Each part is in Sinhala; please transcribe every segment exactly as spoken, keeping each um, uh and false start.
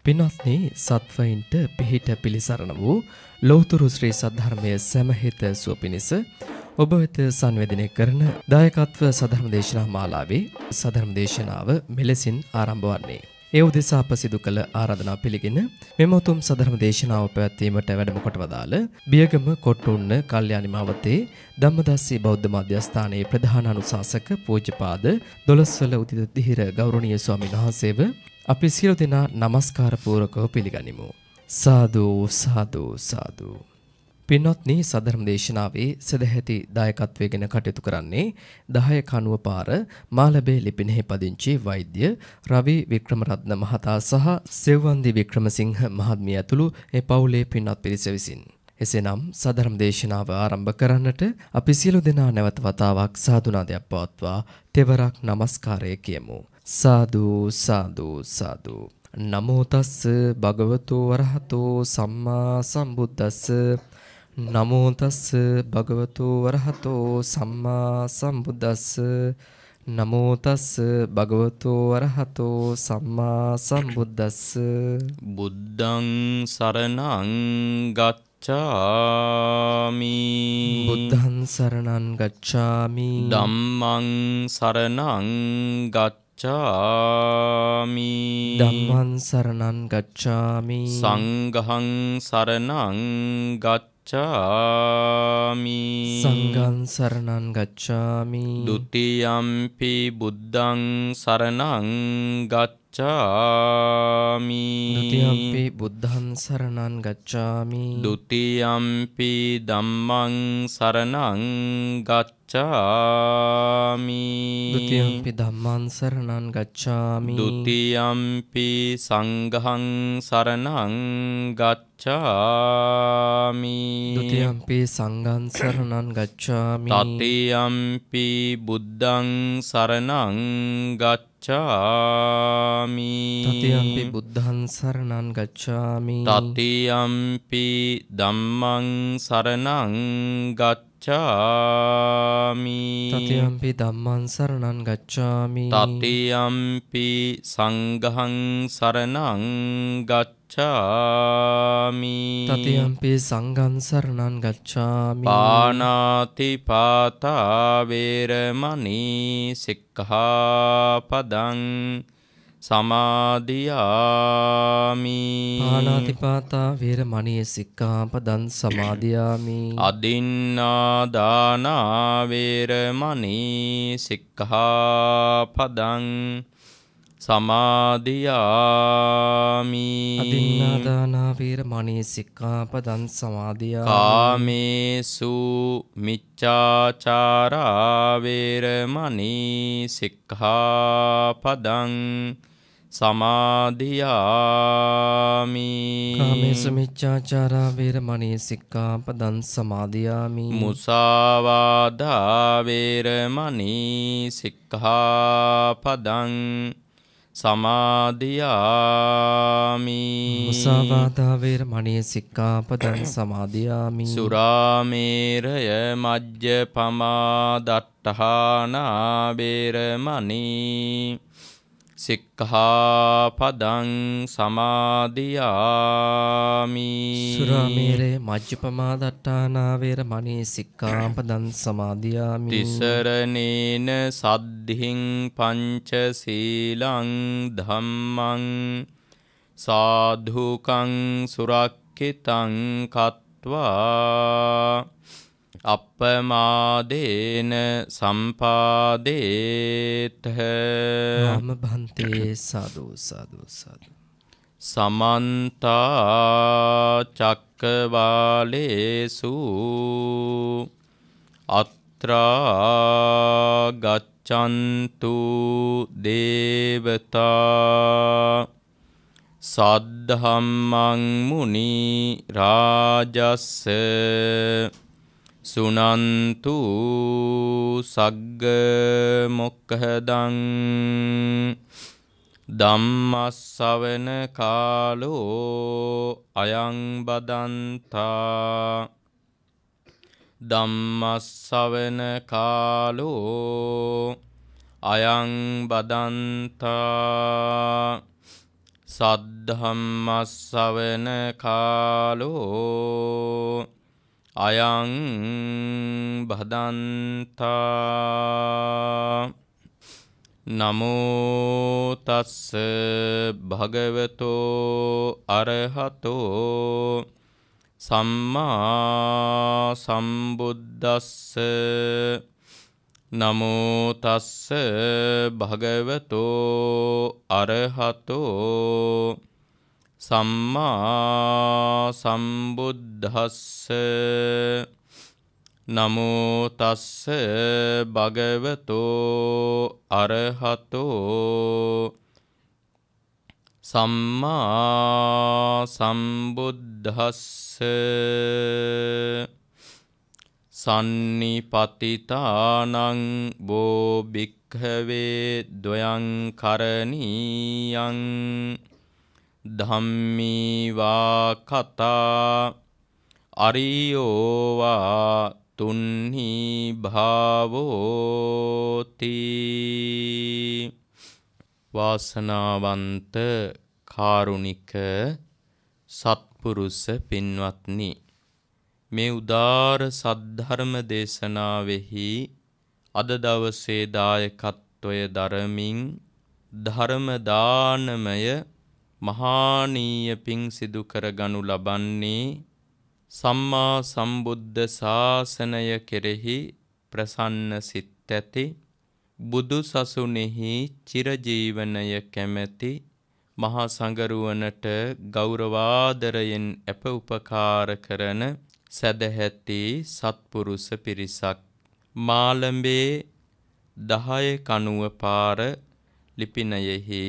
පින්වත්නි, සත්වයින්ට පිහිට පිලිසරණ වූ ලෝතුරු ශ්‍රී සද්ධර්මයේ සමහිත සුව පිණිස ඔබ වෙත සංවේදනය කරන දායකත්ව සද්ධර්ම දේශනා මාලාවේ සද්ධර්ම දේශනාව මෙලෙසින් ආරම්භ වන්නේ. ඒ උදෙසා අප සිදු කළ ආරාධනා පිළිගෙන මෙම උතුම් සද්ධර්ම දේශනාව පැවැත්වීමට වැඩම කොට වදාළ බියගම කොට්ටුන්න කල්යාණි මාවතේ ධම්මදස්සී බෞද්ධ මධ්‍යස්ථානයේ ප්‍රධාන අනුශාසක පූජ්‍යපාද දොළොස්වල උදිත දිහිර ගෞරවනීය ස්වාමීන් වහන්සේව අපි සියලු දෙනා নমස්කාර පූර්වකව පිළිගනිමු. සාදු සාදු සාදු. පින්වත්නි, සද්ධර්ම දේශනාවේ සදැහැති දායකත්වයෙන් කටයුතු කරන්නේ දහය කණුව පාර මාළඹේ ලිපිනෙහි පදිංචි වෛද්‍ය රවි වික්‍රමරත්න මහතා සහ සෙව්වන්දි වික්‍රමසිංහ මහත්මිය ඇතුළු ඒ පවුලේ පින්වත් පිරිස විසින්. එසේනම් සද්ධර්ම දේශනාව ආරම්භ කරන්නට අපි සියලු දෙනා නැවත වතාවක් සාදු නාදයක් පවත්වා තෙවරක් নমස්කාරය කියමු. සාදු සාදු සාදු. නමෝ තස්ස භගවතු වරහතෝ සම්මා සම්බුද්දස්ස. නමෝ තස්ස භගවතු වරහතෝ සම්මා සම්බුද්දස්ස. නමෝ තස්ස භගවතු වරහතෝ සම්මා සම්බුද්දස්ස. බුද්ධං සරණං ගච්ඡාමි. බුද්ධං සරණං ගච්ඡාමි. ධම්මං සරණං ගච්ඡාමි. ධම්මං සරණං ගච්ඡාමි. සංඝං සරණං ගච්ඡාමි. සංඝං සරණං ගච්ඡාමි. ဒ ුතියම්පි බුද්ධං සරණං ගච්ඡාමි. ဒ ුතියම්පි බුද්ධං සරණං ගච්ඡාමි. ဒ ුතියම්පි ධම්මං සරණං ගච්ඡාමි. ဒ ුතියම්පි ධම්මං සරණං ගච්ඡාමි. ဒ ුතියම්පි සංඝං සරණං ගච්ඡාමි. ဒ ුතියම්පි සංඝං සරණං ගච්ඡාමි. තතියම්පි බුද්ධං සරණං ගච්ඡාමි. තතියම්පි බුද්ධං සරණං ගච්ඡාමි. තතියම්පි ධම්මං සරණං ගච්ඡාමි. තතියම්පි ධම්මං සරණං ගච්ඡාමි. තතියම්පි සංඝං සරණං ගච්ඡාමි. තතියම්පි සංඝං සරණං ගච්ඡාමි. පාණාති පාතා වේරමණී සික්ඛාපදං සමාදියාමි. පාණාතිපාතා වේරමණී සික්ඛාපදං සමාදියාමි. අදින්නා දාන වේරමණී සික්ඛාපදං සමාදියාමි. අදින්නා දාන වේරමණී සික්ඛාපදං සමාදියාමි. කාමේසු මිච්ඡාචාරා වේරමණී සික්ඛාපදං සමාදියාමි. කාමේසු මිච්ඡාචාරා වේරමණී සික්ඛාපදං සමාදියාමි. මුසාවාදා වේරමණී සික්ඛාපදං සමාදියාමි. මුසාවාදා වේරමණී සික්ඛාපදං සමාදියාමි. සුරාමේරය මජ්ජපමා දට්ඨානා වේරමණී සික්ඛාපදං සමාදියාමි. සුරාමේරය මජ්ජපමා දට්ඨානා වේරමණී සික්ඛාපදං සමාදියාමි. තිසරණේන සද්ධින් පංචශීලං ධම්මං සාධුකං සුරක්ඛිතං කତ୍වා අප්පමාදේන සම්පාදේත. නම භන්තේ සාදු සාදු සාදු. සමන්ත චක්කවාලේසු අත්‍රා ගච්ඡන්තු දේවතා සද්ධම්මං මුනි රාජස්ස සුනන්තු සග්ග මොක්ඛදං ධම්මස්සවන කාලෝ අයං බදන්තා. ධම්මස්සවන කාලෝ අයං බදන්තා. සද්ධම්මස්සවන කාලෝ අයං භදන්තා නමෝ තස්ස භගවතෝ අරහතෝ සම්මා සම්බුද්දස්ස නමෝ තස්ස භගවතෝ අරහතෝ සම්මා සම්බුද්දස්ස නමෝ තස්ස භගවතෝ අරහතෝ සම්මා සම්බුද්දස්ස සන්නිපතිතානං බෝ භික්ඛවේ ද්වයං කරණීයං ධම්මී වා කතා අරියෝ වා තුන්හි භාවෝති. වාසනාවන්ත කාරුණික සත්පුරුෂ පින්වත්නි, මේ උදාර සද්ධර්ම දේශනාවෙහි අද දවසේ දායකත්වය දරමින් ධර්ම දානමය මහානීය පිං සිදු කරගනු ලබන්නේ සම්මා සම්බුද්ධ ශාසනය කෙරෙහි ප්‍රසන්න සිත් ඇති බුදු සසුනේහි චිරජීවනය කැමැති මහා සංඝරුවනට ගෞරවාදරයෙන් අප උපකාර කරන සදැහැති සත්පුරුෂ පිරිසක්. මාළඹේ දහය කණුව පාර ලිපිනයෙහි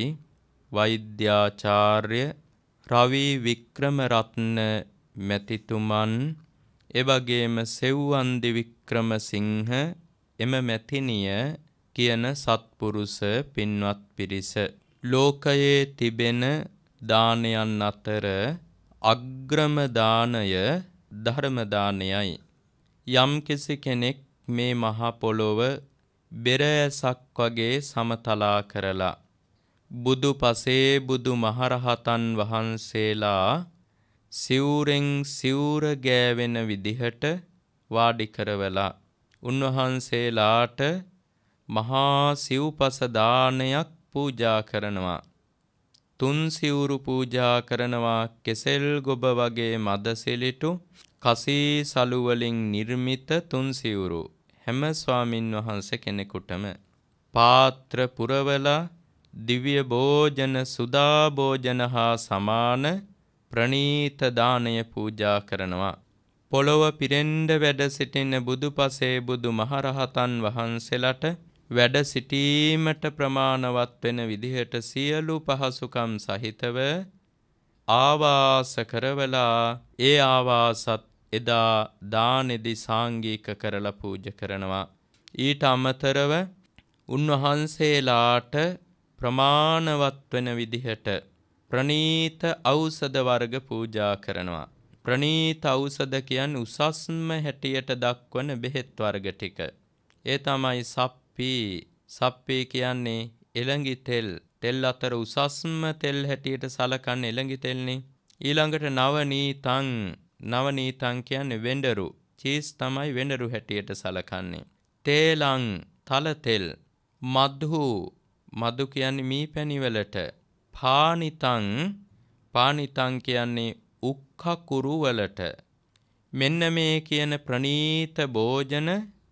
වෛද්‍යාචාර්ය රවි වික්‍රමරත්න මැතිතුමන්, එවැගේම සෙව්වන්දි වික්‍රමසිංහ එම මැතිනිය කියන සත්පුරුෂ පින්වත් පිරිස. ලෝකයේ තිබෙන දානයන් අතර අග්‍රම දානය ධර්ම දානයයි. යම්කිසි කෙනෙක් මේ මහා පොළොව බෙරඇසක් වගේ සමතලා කරලා බුදු පසේ බුදු මහරහතන් වහන්සේලා සිවුරෙන් සිවුර ගෑවෙන විදිහට වාඩි කරවලා උන්වහන්සේලාට මහා සිව්පස දානයක් පූජා කරනවා. තුන් සිවුරු පූජා කරනවා. කෙසෙල් ගොබ වගේ මද සිලිටු කසී සලු වලින් නිර්මිත තුන් සිවුරු හැම ස්වාමින් වහන්සේ කෙනෙකුටම පාත්‍ර පුරවලා දිව්‍ය භෝජන සුදා භෝජන හා සමාන ප්‍රණීත දානය පූජා කරනවා. පොළොව පිරෙන්ඩ වැඩ සිටින බුදුපසේ බුදු මහරහතන් වහන්සේලාට වැඩ සිටීමට ප්‍රමාණවත් වෙන විදිහට සියලු පහසුකම් සහිතව ආවාස කරවලා ඒ ආවාසත් එදා දානෙදි සාංගික කරලා පූජා කරනවා. ඊට අමතරව උන්වහන්සේලාට ප්‍රමාණවත් වෙන විදිහට ප්‍රණීත ඖෂධ වර්ග පූජා කරනවා. ප්‍රණීත ඖෂධ කියන්නේ උසස්ම හැටියට දක්වන බෙහෙත් වර්ග ටික. ඒ තමයි සප්පි. සප්පි කියන්නේ එළඟි තෙල්. තෙල් අතර උසස්ම තෙල් හැටියට සලකන්නේ එළඟි තෙල්නේ. ඊළඟට නවනීතං. නවනීතං කියන්නේ වෙඬරු. චීස් තමයි වෙඬරු හැටියට සලකන්නේ. තේලං තල තෙල්. මධු. මධු කියන්නේ මී පැණි වලට. පානිතං. පානිතං කියන්නේ උක්කකුරු වලට. මෙන්න මේ කියන ප්‍රණීත භෝජන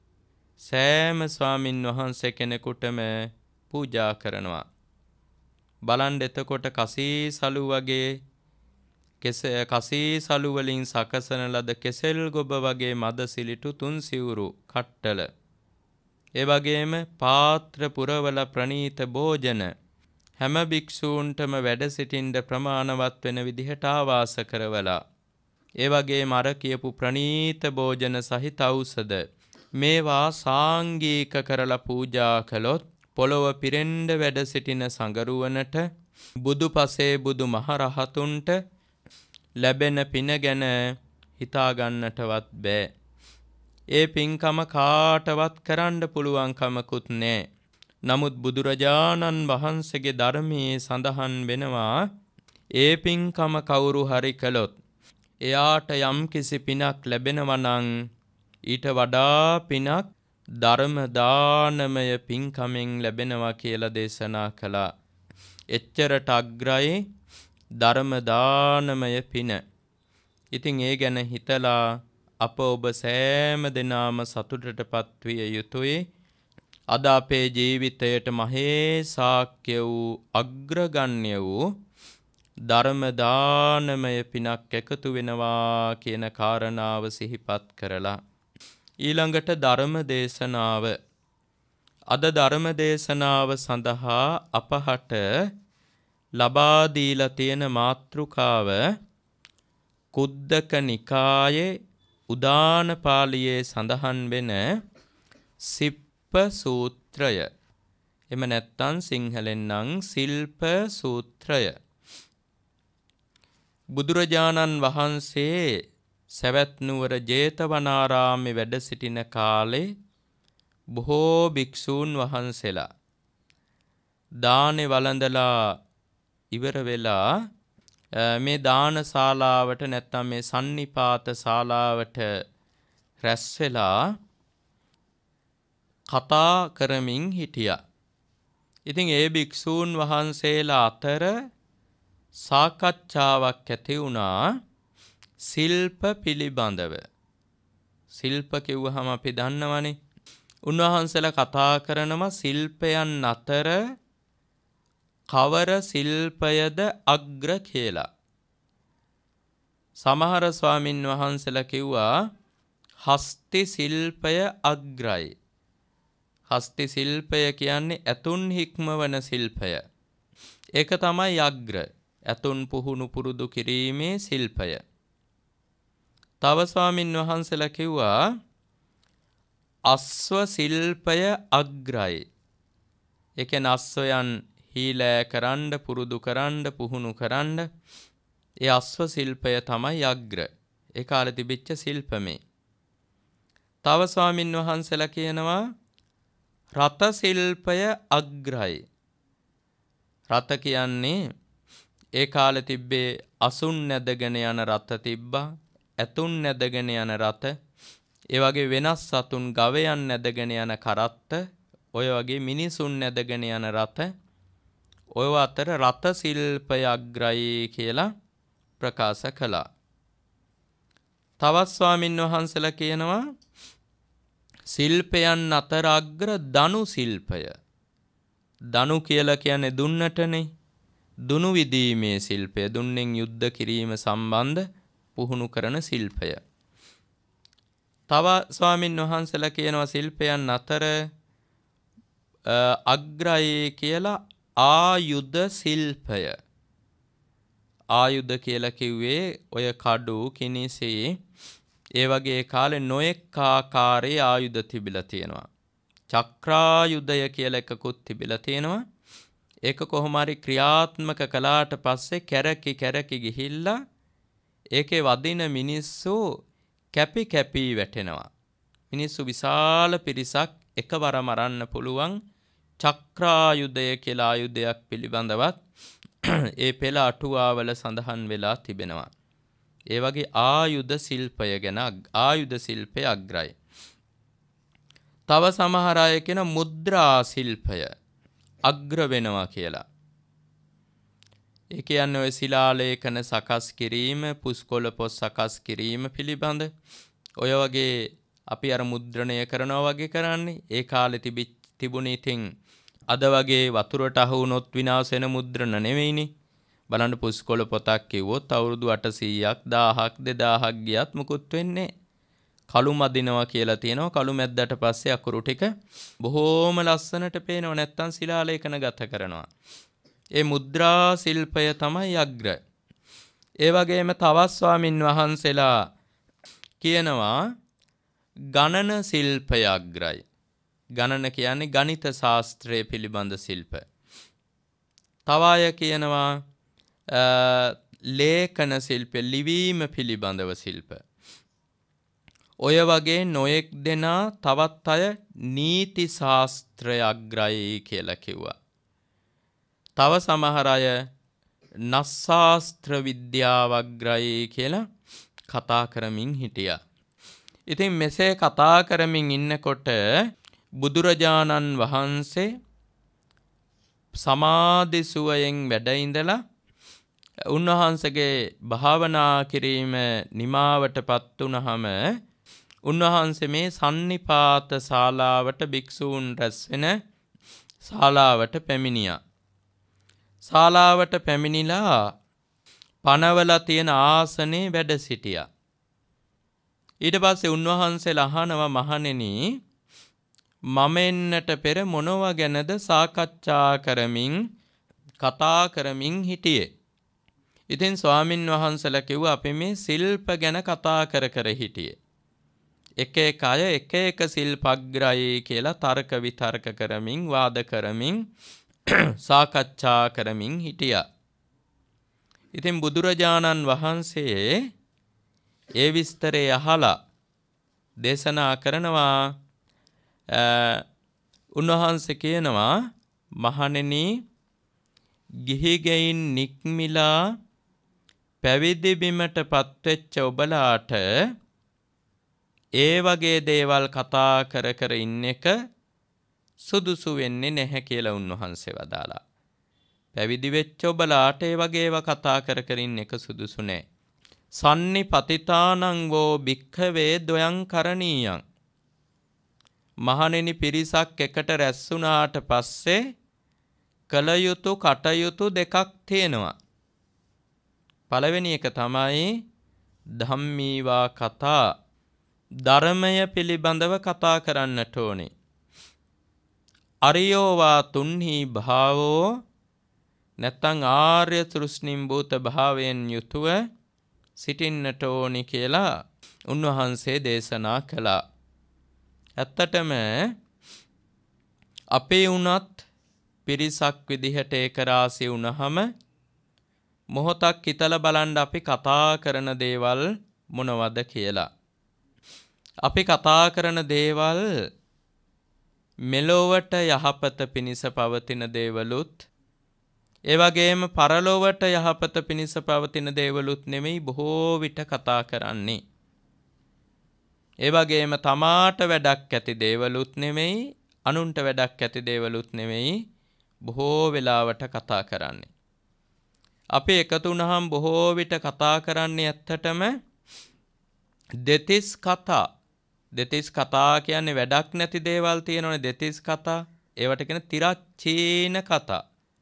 සෑම ස්වාමින් වහන්සේ කෙනෙකුටම පූජා කරනවා. බලන්න එතකොට කසී සලු වගේ කෙසේ කසී සලු වලින් සකසන ලද කෙසෙල් ගොබ වගේ මද සිලිටු තුන් සිවුරු කට්ටල. ඒ වගේම පාත්‍ර පුරවල ප්‍රණීත භෝජන හැම භික්ෂූන්ටම වැඩ සිටින්න ප්‍රමාණවත් වෙන විදිහට ආවාස කරවලා ඒ වගේම අර කියපු ප්‍රණීත භෝජන සහිත ඖෂධ මේවා සාංගික කරලා පූජා කළොත් පොළොව පිරෙන්න වැඩ සිටින සංගරුවනට බුදුපසේ බුදු මහරහතුන්ට ලැබෙන පින ගැන හිතා ගන්නටවත් බෑ. ඒ පින්කම කාටවත් කරන්න පුළුවන් කමකුත් නෑ. නමුත් බුදුරජාණන් වහන්සේගේ ධර්මයේ සඳහන් වෙනවා ඒ පින්කම කවුරු හරි කළොත් එයාට යම් කිසි පිනක් ලැබෙනවා නම් ඊට වඩා පිනක් ධර්ම දානමය පින්කමෙන් ලැබෙනවා කියලා දේශනා කළා. එච්චරට අග්‍රයි ධර්ම දානමය පින. ඉතින් ඒ ගැන හිතලා අප ඔබ සෑම දෙනාම සතුටටපත් විය යුතුයි. අද අපේ ජීවිතයට මහේ සාක්‍ය වූ අග්‍රගණ්‍ය වූ ධර්ම දානමය පිනක් එකතු වෙනවා කියන කාරණාව සිහිපත් කරලා ඊළඟට ධර්ම දේශනාව. අද ධර්ම දේශනාව සඳහා අපහට ලබා දීලා තියෙන මාතෘකාව කුද්දක නිකායේ උදාන පාළියේ සඳහන් වෙන සිප්ප සූත්‍රය. එම නැත්තම් සිංහලෙන් නම් සිල්ප සූත්‍රය. බුදුරජාණන් වහන්සේ සවැත් නුවර ජේතවනාරාමේ වැඩ සිටින කාලේ බොහෝ භික්ෂූන් වහන්සේලා දානේ වළඳලා ඉවර වෙලා මේ දාන ශාලාවට නැත්නම් මේ සන්නිපාත ශාලාවට රැස් වෙලා කතා කරමින් හිටියා. ඉතින් ඒ භික්ෂූන් වහන්සේලා අතර සාකච්ඡාවක් ඇති වුණා ශිල්ප පිළිබඳව. ශිල්ප කිව්වහම අපි දන්නවනේ. උන්වහන්සේලා කතා කරනවා ශිල්පයන් අතර කවර ශිල්පයද අග්‍ර කියලා. සමහර ස්වාමින් වහන්සේලා කිව්වා හස්ති ශිල්පය අග්‍රයි. හස්ති ශිල්පය කියන්නේ ඇතුන් හික්මවන ශිල්පය. ඒක තමයි අග්‍ර. ඇතුන් පුහුණු පුරුදු කිරීමේ ශිල්පය. තව ස්වාමින් වහන්සේලා කිව්වා අස්ව ශිල්පය අග්‍රයි. ඒ කියන්නේ අස්වයන් හීලෑ කරන්න පුරුදු කරන්න පුහුණු කරන්න ඒ අස්ව ශිල්පය තමයි අග්‍ර. ඒ කාලේ තිබිච්ච ශිල්පමේ. තව ස්වාමින් වහන්සේලා කියනවා රත ශිල්පය අග්‍රයි. රත කියන්නේ ඒ කාලේ තිබ්බේ අසුන් නැදගෙන යන රත තිබ්බා. ඇතුන් නැදගෙන යන රත. ඒ වගේ වෙනස් සතුන් ගවයන් නැදගෙන යන කරත්ත. ඔය වගේ මිනිසුන් නැදගෙන යන රත. ඔය අතර රත ශිල්පය අග්‍රයි කියලා ප්‍රකාශ කළා. තවත් ස්වාමින් වහන්සේලා කියනවා ශිල්පයන් අතර අග්‍ර ධනු ශිල්පය. ධනු කියලා කියන්නේ දුන්නටනේ. දුනු විදීමේ ශිල්පය. දුන්නෙන් යුද්ධ කිරීම සම්බන්ධ පුහුණු කරන ශිල්පය. තව ස්වාමින් වහන්සේලා කියනවා ශිල්පයන් අතර අග්‍රයි කියලා ආයුධ ශිල්පය. ආයුධ කියලා කිව්වේ ඔය කඩු කිනිසි ඒ වගේ කාලේ නොඑක් ආකාරයේ ආයුධ තිබිලා තියෙනවා. චක්‍රායුධය කියලා එකකුත් තිබිලා තියෙනවා. ඒක කොහොම හරි ක්‍රියාත්මක කළාට පස්සේ කැරකි කැරකි ගිහිල්ලා ඒකේ වදින මිනිස්සු කැපි කැපි වැටෙනවා. මිනිස්සු විශාල පිරිසක් එකවර මරන්න පුළුවන් චක්‍රායුධය කියලා ආයුධයක් පිළිබඳවත් ඒ පෙළ අටුවාවල සඳහන් වෙලා තිබෙනවා. ඒ වගේ ආයුධ ශිල්පය ගැන ආයුධ ශිල්පය අග්‍රයි. තව සමහර අය කියන මුද්‍රා ශිල්පය අග්‍ර වෙනවා කියලා. ඒ කියන්නේ ඔය ශිලාලේඛන සකස් කිරීම, පුස්කොළ පොත් සකස් කිරීම පිළිබඳ ඔය වගේ අපි අර මුද්‍රණය කරනවා වගේ කරන්නේ. ඒ කාලේ තිබි තිබුණේ ඉතින් අද වගේ වතුරට අහු වුණොත් විනාශ වෙන මුද්‍රණ නෙවෙයිනේ. බලන්න පුස්කොළ පොතක් කිව්වොත් අවුරුදු අටසීයක් දහයක් දෙදාහක් ගියත් මුකුත් වෙන්නේ කළු මදිනවා කියලා තියෙනවා. කළු මැද්දට පස්සේ අකුරු ටික බොහෝම ලස්සනට පේනව නැත්තම් ශිලාලේඛන ගත කරනවා. ඒ මුද්‍රා ශිල්පය තමයි අග්‍ර. ඒ වගේම තවත් ස්වාමින් වහන්සේලා කියනවා ගණන ශිල්පය අග්‍රයි. ගණන කියන්නේ ගණිත ශාස්ත්‍රය පිළිබඳ ශිල්ප. තව අය කියනවා ලේඛන ශිල්පය ලිවීම පිළිබඳව ශිල්ප. ඔය වගේ නොයෙක් දෙනා තවත් අය නීති ශාස්ත්‍රය අග්‍රයි කියලා කිව්වා. තව සමහර අය නස්සාස්ත්‍ර විද්‍යාවග්‍රයි කියලා කතා කරමින් හිටියා. ඉතින් මෙසේ කතා කරමින් ඉන්නකොට බුදුරජාණන් වහන්සේ සමාධි සුවයෙන් වැඩ ඉඳලා උන්වහන්සේගේ භාවනා කිරීම නිමාවටපත් වුණාම උන්වහන්සේ මේ සන්නිපාත ශාලාවට භික්ෂූන් රැස් වෙන ශාලාවට පැමිණියා. ශාලාවට පැමිණිලා පනවලා තියෙන ආසනේ වැඩ සිටියා. ඊට පස්සේ උන්වහන්සේලා අහනවා මහණෙනි මම එන්නට පෙර මොනවා ගැනද සාකච්ඡා කරමින් කතා කරමින් හිටියේ. ඉතින් ස්වාමින් වහන්සේලා කිව්වා අපි මේ ශිල්ප ගැන කතා කර කර හිටියේ. එක එක අය එක එක ශිල්පග්‍රයි කියලා තර්ක විතර්ක කරමින් වාද කරමින් සාකච්ඡා කරමින් හිටියා. ඉතින් බුදුරජාණන් වහන්සේ ඒ විස්තරය අහලා දේශනා කරනවා. උන්වහන්සේ කියනවා මහණෙනි ගිහි ගෙයින් නික්මිලා පැවිදි බිමට පත්වෙච්ච ඔබලාට ඒ වගේ දේවල් කතා කර කර ඉන්න එක සුදුසු වෙන්නේ නැහැ කියලා උන්වහන්සේ වදාලා. පැවිදි වෙච්ච ඔබලාට ඒ වගේ ඒවා කතා කර කර ඉන්න එක සුදුසු නැහැ. සන්නිපතිතානං වෝ භික්ඛවේ ද්වයං කරණීයං. මහණෙනි පිරිසක් එකට රැස් වුණාට පස්සේ කල යුතු කටයුතු දෙකක් තියෙනවා. පළවෙනි එක තමයි ධම්මීවා කතා ධර්මය පිළිබඳව කතා කරන්නට ඕනේ. අරියෝවා තුන්හි භාවෝ නැත්තං ආර්ය තෘෂ්ණිම්භූත භාවයෙන් යුතුව සිටින්නට ඕනි කියලා උන්වහන්සේ දේශනා කළා. ඇත්තටම අපේ වුණත් පිරිසක් විදිහට ඒක රාසි වුණහම මොහොතක් හිතලා බලන්න අපි කතා කරන දේවල් මොනවද කියලා. අපි කතා කරන දේවල් මෙලොවට යහපත පිණිස පවතින දේවලුත් ඒ වගේම පරලොවට යහපත පිණිස පවතින දේවලුත් නෙමෙයි බොහෝ විට කතා කරන්නේ. ඒ වගේම තමාට වැඩක් ඇති දේවලුත් නෙමෙයි අනුන්ට වැඩක් ඇති දේවලුත් නෙමෙයි බොහෝ වෙලාවට කතා කරන්නේ. අපි එකතු වුණාම බොහෝ විට කතා කරන්නේ ඇත්තටම දෙතිස් කතා. දෙතිස් කතා කියන්නේ වැඩක් නැති දේවල් තියෙනවනේ දෙතිස් කතා. ඒවට කියන තිරච්චීන කතා.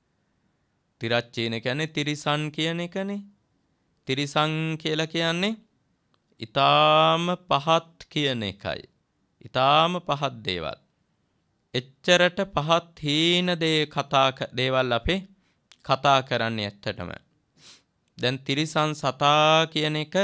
තිරච්චීන කියන්නේ තිරිසන් කියන එකනේ. තිරිසන් කියලා කියන්නේ ඊටාම පහත් කියන එකයි. ඊටාම පහත් දේවල්. එච්චරට පහත් හීන දේ කතා දේවල් අපි කතා කරන්නේ ඇත්තටම. දැන් තිරිසන් සතා කියන එක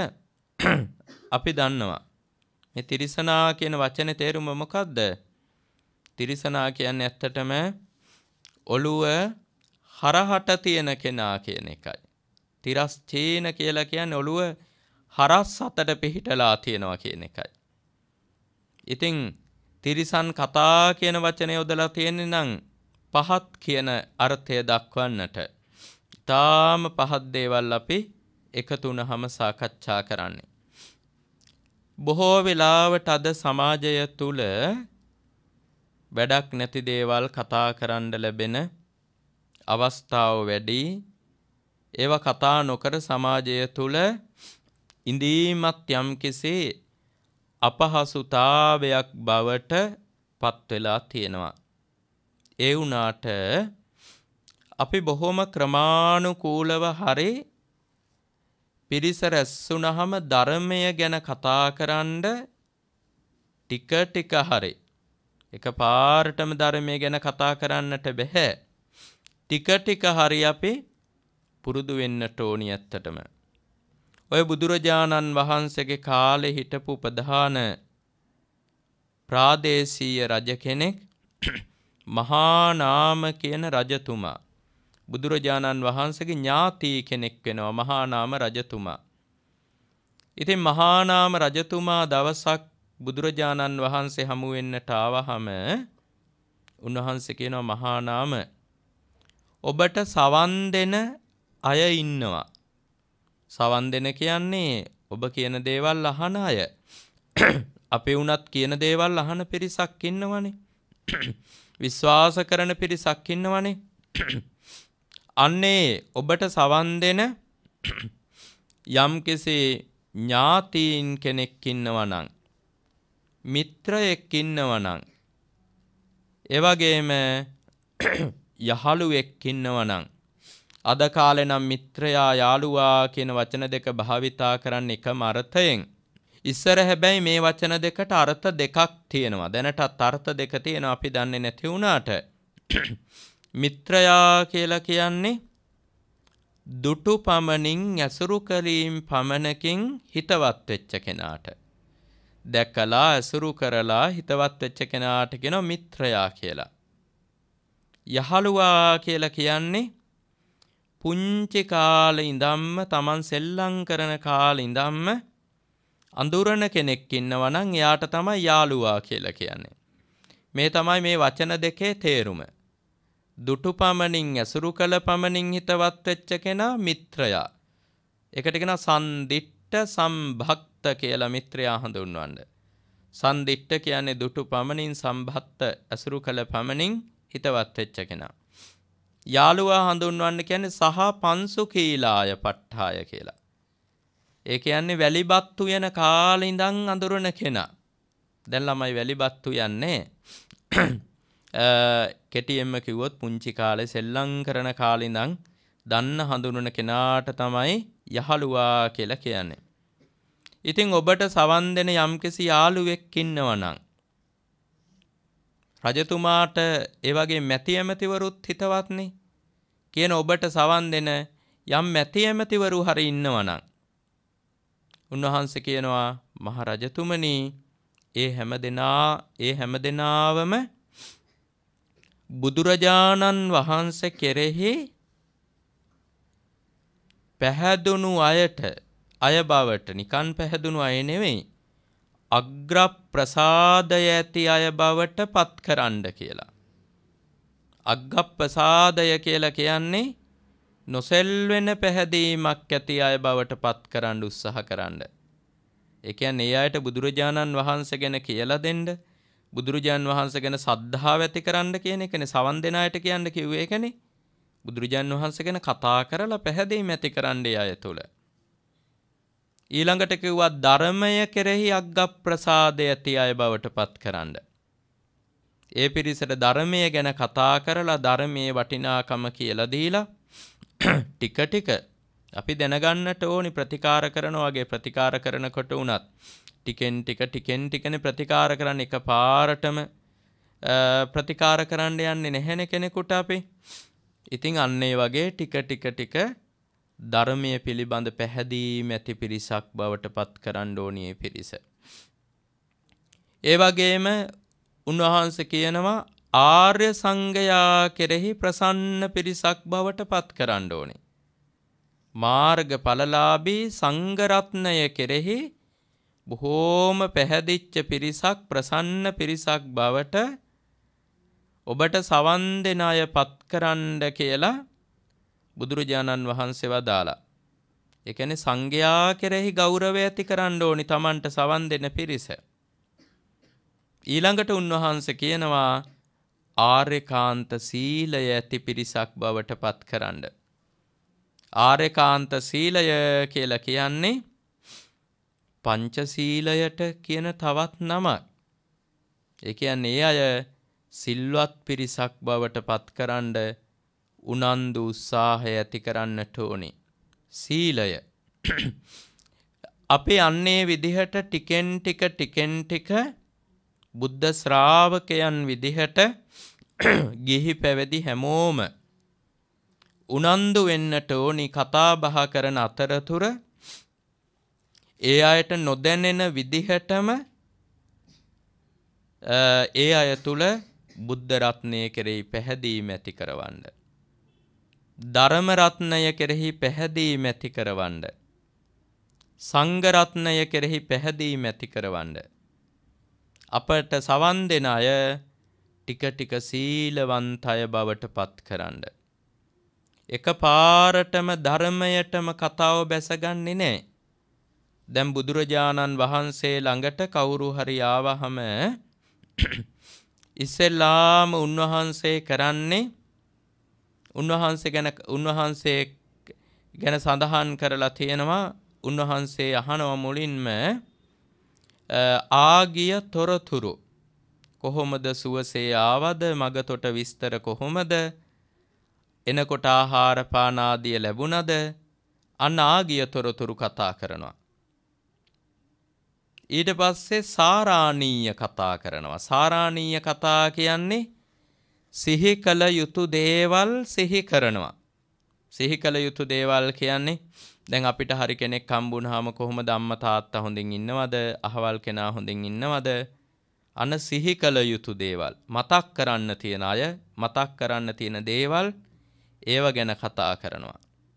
අපි දන්නවා. මේ තිරිසනා කියන වචනේ තේරුම මොකක්ද? තිරිසනා කියන්නේ ඇත්තටම ඔළුව හරහට තියෙන කෙනා කියන එකයි. තිරස්චීන කියලා කියන්නේ ඔළුව හරස් අතට පිහිටලා තියෙනවා කියන එකයි. ඉතින් තිරිසන් කතා කියන වචනේ යොදලා තියෙන්නේ නම් පහත් කියන අර්ථය දක්වන්නට. ඊටාම පහත් දේවල් අපි එකතු වුණාම සාකච්ඡා කරන්නේ. බොහෝ වෙලාවට අද සමාජය තුල වැඩක් නැති දේවල් කතා කරන්න ලැබෙන අවස්ථාව වැඩි. ඒවා කතා නොකර සමාජය තුල ඉඳීමත් යම්කිසි අපහසුතාවයක් බවට පත් වෙලා තියෙනවා. ඒ වුණාට අපි බොහොම ක්‍රමානුකූලව හරි පිරිස රැස්ුණාම ධර්මය ගැන කතා කරන්න ටික ටික හරි එකපාරටම ධර්මය ගැන කතා කරන්නට බෑ. ටික ටික හරි අපි පුරුදු වෙන්නට ඕනි ඇත්තටම. ඔය බුදුරජාණන් වහන්සේගේ කාලේ හිටපු ප්‍රධාන ප්‍රාදේශීය රජ කෙනෙක් මහා නාම කියන රජතුමා බුදුරජාණන් වහන්සේගේ ඥාති කෙනෙක් වෙනවා මහා නාම රජතුමා. ඉතින් මහා නාම රජතුමා දවසක් බුදුරජාණන් වහන්සේ හමු වෙන්නට ආවහම උන්වහන්සේ කියනවා මහා නාම ඔබට සවන් දෙන අය ඉන්නවා. සවන් දෙන කියන්නේ ඔබ කියන දේවල් අහන අය. අපේ උනත් කියන දේවල් අහන පිරිසක් ඉන්නවනේ. විශ්වාස කරන පිරිසක් ඉන්නවනේ. අන්නේ ඔබට සවන් දෙන යම්කිසි ඥාතීන් කෙනෙක් ඉන්නවා නම්, මිත්‍රයෙක් ඉන්නවා නම්, ඒ වගේම යහළුවෙක් ඉන්නවා නම්, අද කාලේ නම් මිත්‍රයා යාළුවා කියන වචන දෙක භාවිතා කරන්නේ එකම අර්ථයෙන්. ඉස්සර හැබැයි මේ වචන දෙකට අර්ථ දෙකක් තියෙනවා. දැනටත් අර්ථ දෙක තියෙනවා අපි දන්නේ නැති වුණාට. මිත්‍රයා කියලා කියන්නේ දුටු පමණින් ඇසුරු කිරීම පමණකින් හිතවත් වෙච්ච කෙනාට. දැකලා ඇසුරු කරලා හිතවත් වෙච්ච කෙනාට කියනවා මිත්‍රයා කියලා. යහළුවා කියලා කියන්නේ පුංචි කාලේ ඉඳන්ම Taman සෙල්ලම් කරන කාලේ ඉඳන්ම අඳුරන කෙනෙක් ඉන්නවා නම් එයාට තමයි යාළුවා කියලා කියන්නේ. මේ තමයි මේ වචන දෙකේ තේරුම. දුටු පමණින් ඇසුරු කළ පමණින් හිතවත් වෙච්ච කෙනා මිත්‍රයා. ඒකට කියනවා සම්දිට්ඨ සම්භක්ත කියලා මිත්‍රයා හඳුන්වන්නේ. සම්දිට්ඨ කියන්නේ දුටු පමණින්, සම්භක්ත ඇසුරු කළ පමණින් හිතවත් වෙච්ච කෙනා. යාළුවා හඳුන්වන්න කියන්නේ සහ පන්සු කීලාය පට්ඨාය කියලා. ඒ කියන්නේ වැලිබත්තු යන කාලේ ඉඳන් අඳුරන කෙනා. දැන් ළමයි වැලිබත්තු යන්නේ කෙටියෙන්ම කිව්වොත් පුංචි කාලේ සෙල්ලම් කරන කාලේ ඉඳන් දන්න හඳුනන කෙනාට තමයි යහළුවා කියලා කියන්නේ. ඉතින් ඔබට සවන් දෙන යම්කිසි යාළුවෙක් ඉන්නවා නම්, රජතුමාට ඒ වගේ මැති ඇමතිවරුත් හිතවත්නේ. කියන ඔබට සවන් දෙන යම් මැති ඇමතිවරු හරි ඉන්නවා නම්, උන්වහන්සේ කියනවා මහ රජතුමනි, ඒ හැම දෙනා ඒ හැම දෙනාවම බුදුරජාණන් වහන්සේ කෙරෙහි පැහැදුණු අයට, අය බවට, නිකන් පැහැදුණු අය නෙවෙයි, අග්‍ර ප්‍රසාදය ඇති අය බවට පත් කරන්න කියලා. අග්ග ප්‍රසාදය කියලා කියන්නේ නොසෙල්වෙන පැහැදීමක් ඇති අය බවට පත් කරන්න උත්සාහ කරන්න. ඒ කියන්නේ ඒ අයට බුදුරජාණන් වහන්සේ ගැන කියලා දෙන්න, බුදුරජාණන් වහන්සේ ගැන සද්ධාව ඇති කරන්න කියන එකනේ. සවන් දෙන අයට කියන්න කිව්වේ ඒකනේ. බුදුරජාණන් වහන්සේ ගැන කතා කරලා පැහැදීම ඇති කරන්න ඒ අය තුල. ඊළඟට කිව්වා ධර්මය කෙරෙහි අග්ග ප්‍රසාදය ඇති අය බවට පත් කරන්න. ඒ පිරිසට ධර්මය ගැන කතා කරලා ධර්මයේ වටිනාකම කියලා දීලා ටික ටික අපි දැනගන්නට ඕනි. ප්‍රතිකාර කරනවා වගේ ප්‍රතිකාර කරනකොට උනත් ටිකෙන් ටික ටිකෙන් ටිකනේ ප්‍රතිකාර කරන්න. එකපාරටම ප්‍රතිකාර කරන්න යන්නේ නැහැනේ කෙනෙකුට අපි. ඉතින් අන්න ඒ වගේ ටික ටික ටික ධර්මයේ පිළිබඳ පැහැදීම ඇති පිරිසක් බවට පත් කරන්න ඕනි මේ පිරිස. ඒ වගේම උන්වහන්සේ කියනවා ආර්ය සංඝයා කෙරෙහි ප්‍රසන්න පිරිසක් බවට පත් කරන්න ඕනේ. මාර්ගඵලලාභී සංඝ රත්නය කෙරෙහි බොහෝම පැහැදිච්ච පිරිසක්, ප්‍රසන්න පිරිසක් බවට ඔබට සවන් දෙන අය පත් කරන්න කියලා බුදුරජාණන් වහන්සේ වදාලා. ඒ කියන්නේ සංඝයා කෙරෙහි ගෞරවය ඇති කරන්න ඕනි Tamanට සවන් දෙන පිරිස. ඊළඟට උන්වහන්සේ කියනවා ආර්යකාන්ත සීලය ඇති පිරිසක් බවට පත් කරන්න. ආර්යකාන්ත සීලය කියලා කියන්නේ පංචශීලයට කියන තවත් නමක්. ඒ කියන්නේ ඒ අය සිල්වත් පිරිසක් බවට පත් කරන්න උනන්දු උත්සාහය ඇති කරන්නට ඕනේ. සීලය අපි අන්නේ විදිහට ටිකෙන් ටික ටිකෙන් ටික බුද්ධ ශ්‍රාවකයන් විදිහට ගිහි පැවිදි හැමෝම උනන්දු වෙන්නට ඕනි. කතා බහ කරන අතරතුර ඒ අයට නොදැනෙන විදිහටම ඒ අය තුල බුද්ධ රත්නය කෙරෙහි පැහැදීම ඇති කරවන්න, ධර්ම රත්නය කෙරෙහි පැහැදීම ඇති කරවන්න, සංඝ රත්නය කෙරෙහි පැහැදීම ඇති කරවන්න. අපට සවන් දෙන අය ටික ටික සීලවන්තය බවට පත් කරන්න. එක පාරටම ධර්මයටම කතාව බැසගන්නේ නැහැ. දැන් බුදුරජාණන් වහන්සේ ළඟට කවුරු හරි ආවහම ඉස්සෙල්ලාම උන්වහන්සේ කරන්නේ උන්වහන්සේ ගැන උන්වහන්සේ ගැන සඳහන් කරලා තියෙනවා. උන්වහන්සේ අහනවා මුලින්ම ආගිය තොරතුරු කොහොමද සුවසේ ආවද මගතොට විස්තර කොහොමද එනකොට ආහාර පාන ආදිය ලැබුණද අන්න ආගිය තොරතුරු කතා කරනවා. ඊට පස්සේ සාරාණීය කතා කරනවා. සාරාණීය කතා කියන්නේ සිහි කළ යුතු දේවල් සිහි කරනවා. සිහි කළ යුතු දේවල් කියන්නේ දැන් අපිට හරි කෙනෙක් හම්බුනහම කොහොමද අම්මා තාත්තා හොඳින් ඉන්නවද? අහවල් කෙනා හොඳින් ඉන්නවද? අන සිහි කළ යුතු දේවල් මතක් කරන්න තියෙන අය මතක් කරන්න තියෙන දේවල් ඒව ගැන කතා කරනවා.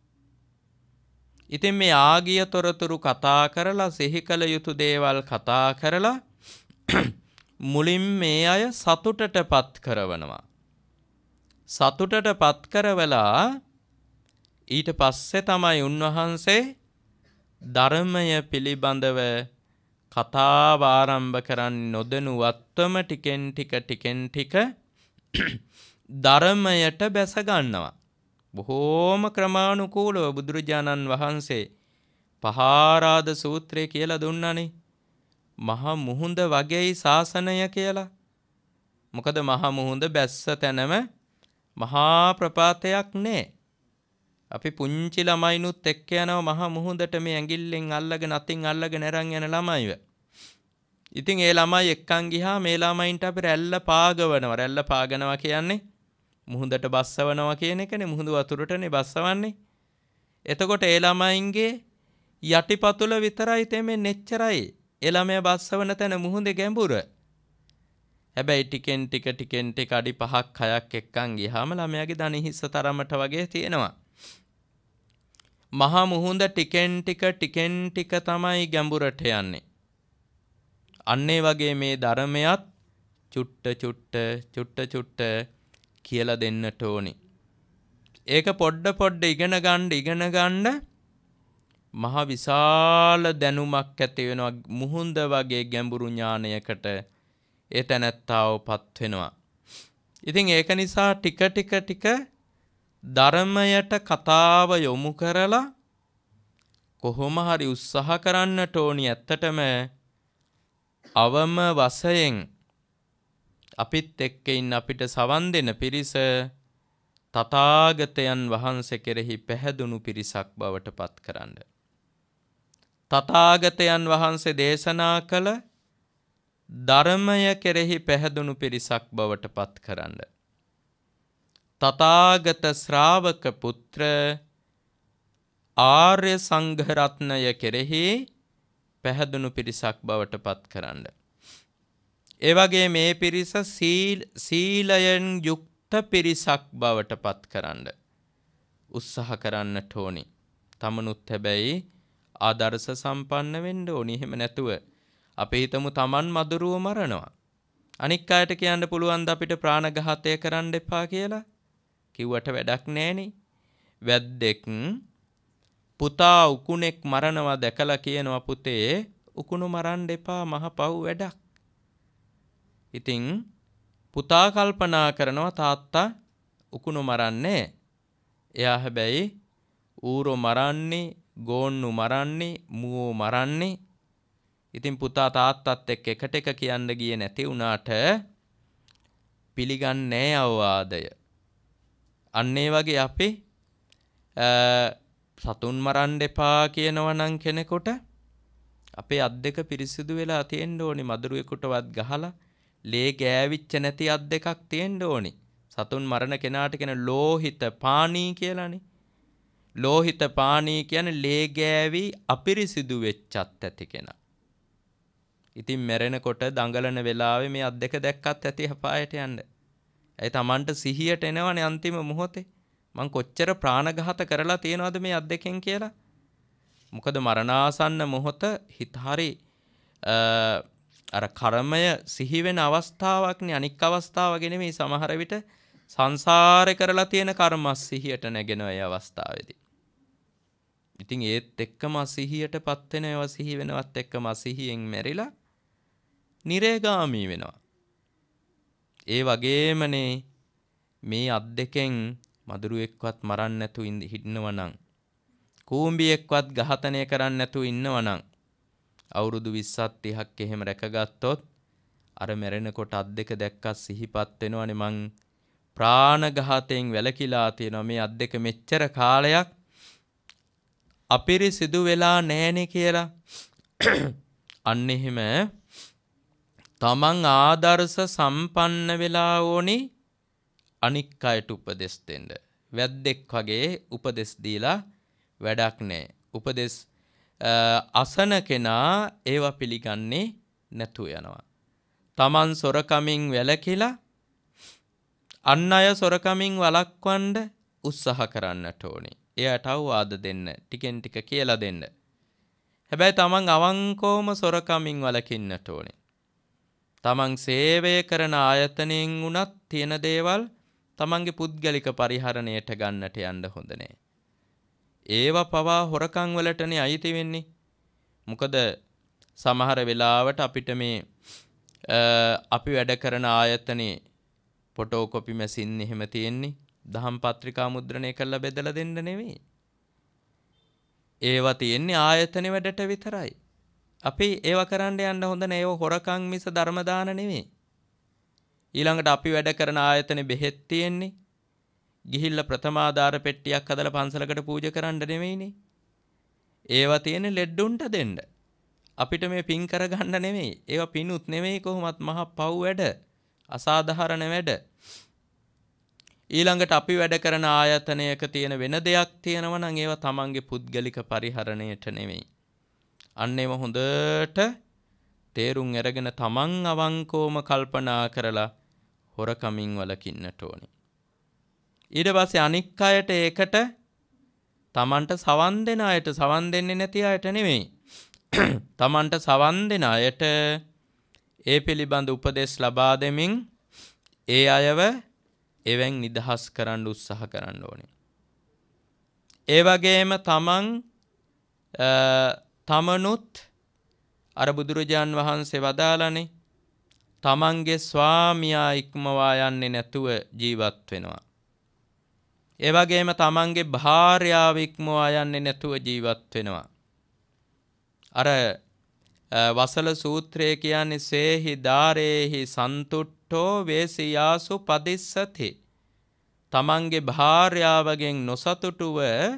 ඉතින් මේ ආගිය තොරතුරු කතා කරලා සිහි කළ යුතු දේවල් කතා කරලා මුලින් මේ අය සතුටටපත් කරවනවා. සතුටටපත් කරවලා ඊට පස්සේ තමයි උන්වහන්සේ ධර්මය පිළිබඳව කතාව ආරම්භ කරන්නේ. නොදැනුවත්වම ටිකෙන් ටික ටිකෙන් ටික ධර්මයට බැස ගන්නවා. බොහෝම ක්‍රමානුකූලව බුදුරජාණන් වහන්සේ පහාරාද සූත්‍රය කියලා දුන්නානේ. මහා මුහුද වගේයි ශාසනය කියලා. මොකද මහා මුහුද බැස්ස තැනම මහා ප්‍රපාතයක් නෑ. අපි පුංචි ළමයිනුත් එක්ක යනවා මහා මුහුදට මේ ඇඟිල්ලෙන් අල්ලගෙන අතින් අල්ලගෙන අරන් යන ළමයිව. ඉතින් ඒ ළමයි එක්කන් ගියා මේ ළමයින්ට අපි රැල්ල පාගවනවා. රැල්ල පාගනවා කියන්නේ මුහුදට බස්සවනවා කියන එකනේ. මුහුද වතුරටනේ බස්සවන්නේ. එතකොට ඒ ළමයින්ගේ යටිපතුල විතරයි තෙමෙන්නේ එච්චරයි. ඒ ළමයා බස්සවන තැන මුහුදේ ගැඹුර. හැබැයි ටිකෙන් ටික ටිකෙන් ටික අඩි පහක් හයක් එක්කන් ගියාම ළමයාගේ දණහිස්ස තරමට වගේ තියෙනවා. මහා මුහුද ටිකෙන් ටික ටිකෙන් ටික තමයි ගැඹුරට යන්නේ. අන්නේ වගේ මේ ධර්මයත් චුට්ට චුට්ට චුට්ට චුට්ට කියලා දෙන්නට ඕනි. ඒක පොඩ පොඩ ඉගෙන ගන්න ඉගෙන ගන්න මහ විශාල දැනුමක් ඇති වෙනවා. මුහුද වගේ ගැඹුරු ඥානයකට ඒ තැනැත්තාවපත් වෙනවා. ඉතින් ඒක නිසා ටික ටික ටික ධර්මයට කතාව යොමු කරලා කොහොම හරි උත්සාහ කරන්නට ඕනි. ඇත්තටම අවම වශයෙන් අපිත් එක්ක ඉන්න අපිට සවන් දෙන පිරිස තථාගතයන් වහන්සේ කෙරෙහි පැහැදුණු පිරිසක් බවට පත් කරන්න. තථාගතයන් වහන්සේ දේශනා කළ ධර්මය කෙරෙහි පැහැදුණු පිරිසක් බවට පත් කරන්න. තථාගත ශ්‍රාවක පුත්‍ර ආර්ය සංඝ රත්නය කෙරෙහි පැහැදුණු පිරිසක් බවට පත් කරන්න. ඒ වගේ මේ පිරිස සීල් සීලයෙන් යුක්ත පිරිසක් බවට පත් කරන්න උත්සාහ කරන්නට ඕනි. තමනුත් හැබැයි ආදර්ශ සම්පන්න වෙන්න ඕනි. එහෙම නැතුව අපි හිතමු Taman මදුරුව මරනවා. අනික් අයට කියන්න පුළුවන් ද අපිට ප්‍රාණඝාතය කරන්න එපා කියලා? කිව්වට වැඩක් නෑනේ. වැද්දෙක් පුතා උකුණෙක් මරනවා දැකලා කියනවා පුතේ උකුණු මරන්න එපා මහ පව් වැඩක්. ඉතින් පුතා කල්පනා කරනවා තාත්තා උකුණු මරන්නේ. එයා හැබැයි ඌරෝ මරන්නේ, ගෝන්නු මරන්නේ, මුවෝ මරන්නේ. ඉතින් පුතා තාත්තත් එක්ක එකට එක කියන්න ගියේ නැති වුණාට පිළිගන්නේ අවවාදය. අන්න ඒ වගේ අපි සතුන් මරන්න එපා කියනවා නම් කෙනෙකුට අපේ අත් දෙක පිරිසිදු වෙලා තියෙන්න ඕනි. මදුරුවෙකුටවත් ගහලා ලේ ගෑවිච්ච නැති අත් දෙකක් තියෙන්න ඕනි. සතුන් මරණ කෙනාට කියන ලෝහිත පානී කියලානේ. ලෝහිත පානී කියන්නේ ලේ ගෑවි අපිරිසිදු වෙච්චත් ඇති කෙනා. ඉතින් මැරෙනකොට දඟලන වෙලාවේ මේ අත් දෙක දැක්කත් ඇති අපායට යන්න. ඒ තමන්ට සිහියට එනවනේ අන්තිම මොහොතේ. මං කොච්චර ප්‍රාණඝාත කරලා තියෙනවද මේ අත් දෙකෙන් කියලා. මොකද මරණාසන්න මොහොත හිත හරි අර කර්මය සිහි වෙන අවස්ථාවක්නේ. අනික් අවස්ථාව වගේ නෙමෙයි. සමහර විට සංසාරේ කරලා තියෙන කර්ම සිහියට නැගෙනවා ඒ අවස්ථාවේදී. ඉතින් ඒත් එක්කම සිහියටපත් වෙන ඒවා සිහි වෙනවත් එක්කම සිහියෙන් මැරිලා නිරේගාමී වෙනවා. ඒ වගේමනේ මේ අත් දෙකෙන් මදුරුවෙක්වත් මරන්න නැතුව ඉන්නවනම් කූඹියෙක්වත් ඝාතනය කරන්න නැතුව ඉන්නවනම් අවුරුදු විස්සක් තිහක් එහෙම රැකගත්තොත් අර මැරෙනකොට අත් දෙක දැක්කත් සිහිපත් වෙනවනේ මං ප්‍රාණඝාතයෙන් වැළකීලා තියෙනවා මේ අත් දෙක මෙච්චර කාලයක් අපිරිසිදු වෙලා නැහනේ කියලා. අන්න එහෙම තමන් ආදර්ශ සම්පන්න වෙලා ඕනි අනික් අයට උපදෙස් දෙන්න. වැද්දෙක් වගේ උපදෙස් දීලා වැඩක් නැහැ. උපදෙස් අසන කෙනා ඒවා පිළිගන්නේ නැතු යනවා. තමන් සොරකමින් වැළකීලා අන් අය සොරකමින් වළක්වන්න උත්සාහ කරන්නට ඕනේ. එයාට අවවාද දෙන්න, ටිකෙන් ටික කියලා දෙන්න. හැබැයි තමන් අවංකවම සොරකමින් වළකින්නට ඕනේ. තමන් සේවය කරන ආයතනයෙන් උනත් තියෙන දේවල් තමන්ගේ පුද්ගලික පරිහරණයට ගන්නට යන්න හොඳ නැහැ. ඒවා පවා හොරකම් වලටනේ අයිති වෙන්නේ. මොකද සමහර වෙලාවට අපිට මේ අපි වැඩ කරන ආයතනයේ ෆොටෝ කොපි මැෂින් එහෙම තියෙන්නේ. දහම් පත්‍රිකා මුද්‍රණය කරලා බෙදලා දෙන්න නෙවෙයි. ඒවා තියෙන්නේ ආයතන වැඩට විතරයි. අපි ඒවා කරන්න යන්න හොඳ නෑ. ඒව හොරකම් මිස ධර්ම දාන නෙවෙයි. ඊළඟට අපි වැඩ කරන ආයතනේ බෙහෙත් තියෙන්නේ. ගිහිල්ලා ප්‍රථමාදාර පෙට්ටියක් හදලා පන්සලකට පූජා කරන්න නෙවෙයිනේ. ඒවා තියෙන්නේ ලෙඩුන්ට දෙන්න. අපිට මේ පින් කරගන්න නෙවෙයි. ඒවා පිනුත් නෙවෙයි කොහොමත් මහ පව් වැඩ. අසාධාරණ වැඩ. ඊළඟට අපි වැඩ කරන ආයතනයක තියෙන වෙන දෙයක් තියෙනවා නම් ඒවා තමන්ගේ පුද්ගලික පරිහරණයට නෙවෙයි. අන්න ඒව හොඳට තේරුම් අරගෙන තමන් අවංකවම කල්පනා කරලා හොරකමින් වළකින්නට ඕනේ. ඊට පස්සේ අනික් අයට ඒකට තමන්ට සවන් දෙන අයට සවන් දෙන්නේ නැති අයට නෙවෙයි. තමන්ට සවන් දෙන අයට ඒ පිළිබඳ උපදෙස් ලබා දෙමින් ඒ අයව එවෙන් නිදහස් කරන්න උත්සාහ කරන්න ඕනේ. ඒ වගේම තමන් තමනුත් අර බුදුරජාන් වහන්සේ වදාළනේ තමන්ගේ ස්වාමියා ඉක්මවා යන්නේ නැතුව ජීවත් වෙනවා. ඒ වගේම තමන්ගේ භාර්යාව ඉක්මවා යන්නේ නැතුව ජීවත් වෙනවා. අර වසල සූත්‍රයේ කියන්නේ සේහි දාරේහි සන්තුට්ඨෝ වේසියාසු පදිස්සති. තමන්ගේ භාර්යාවගෙන් නොසතුටුව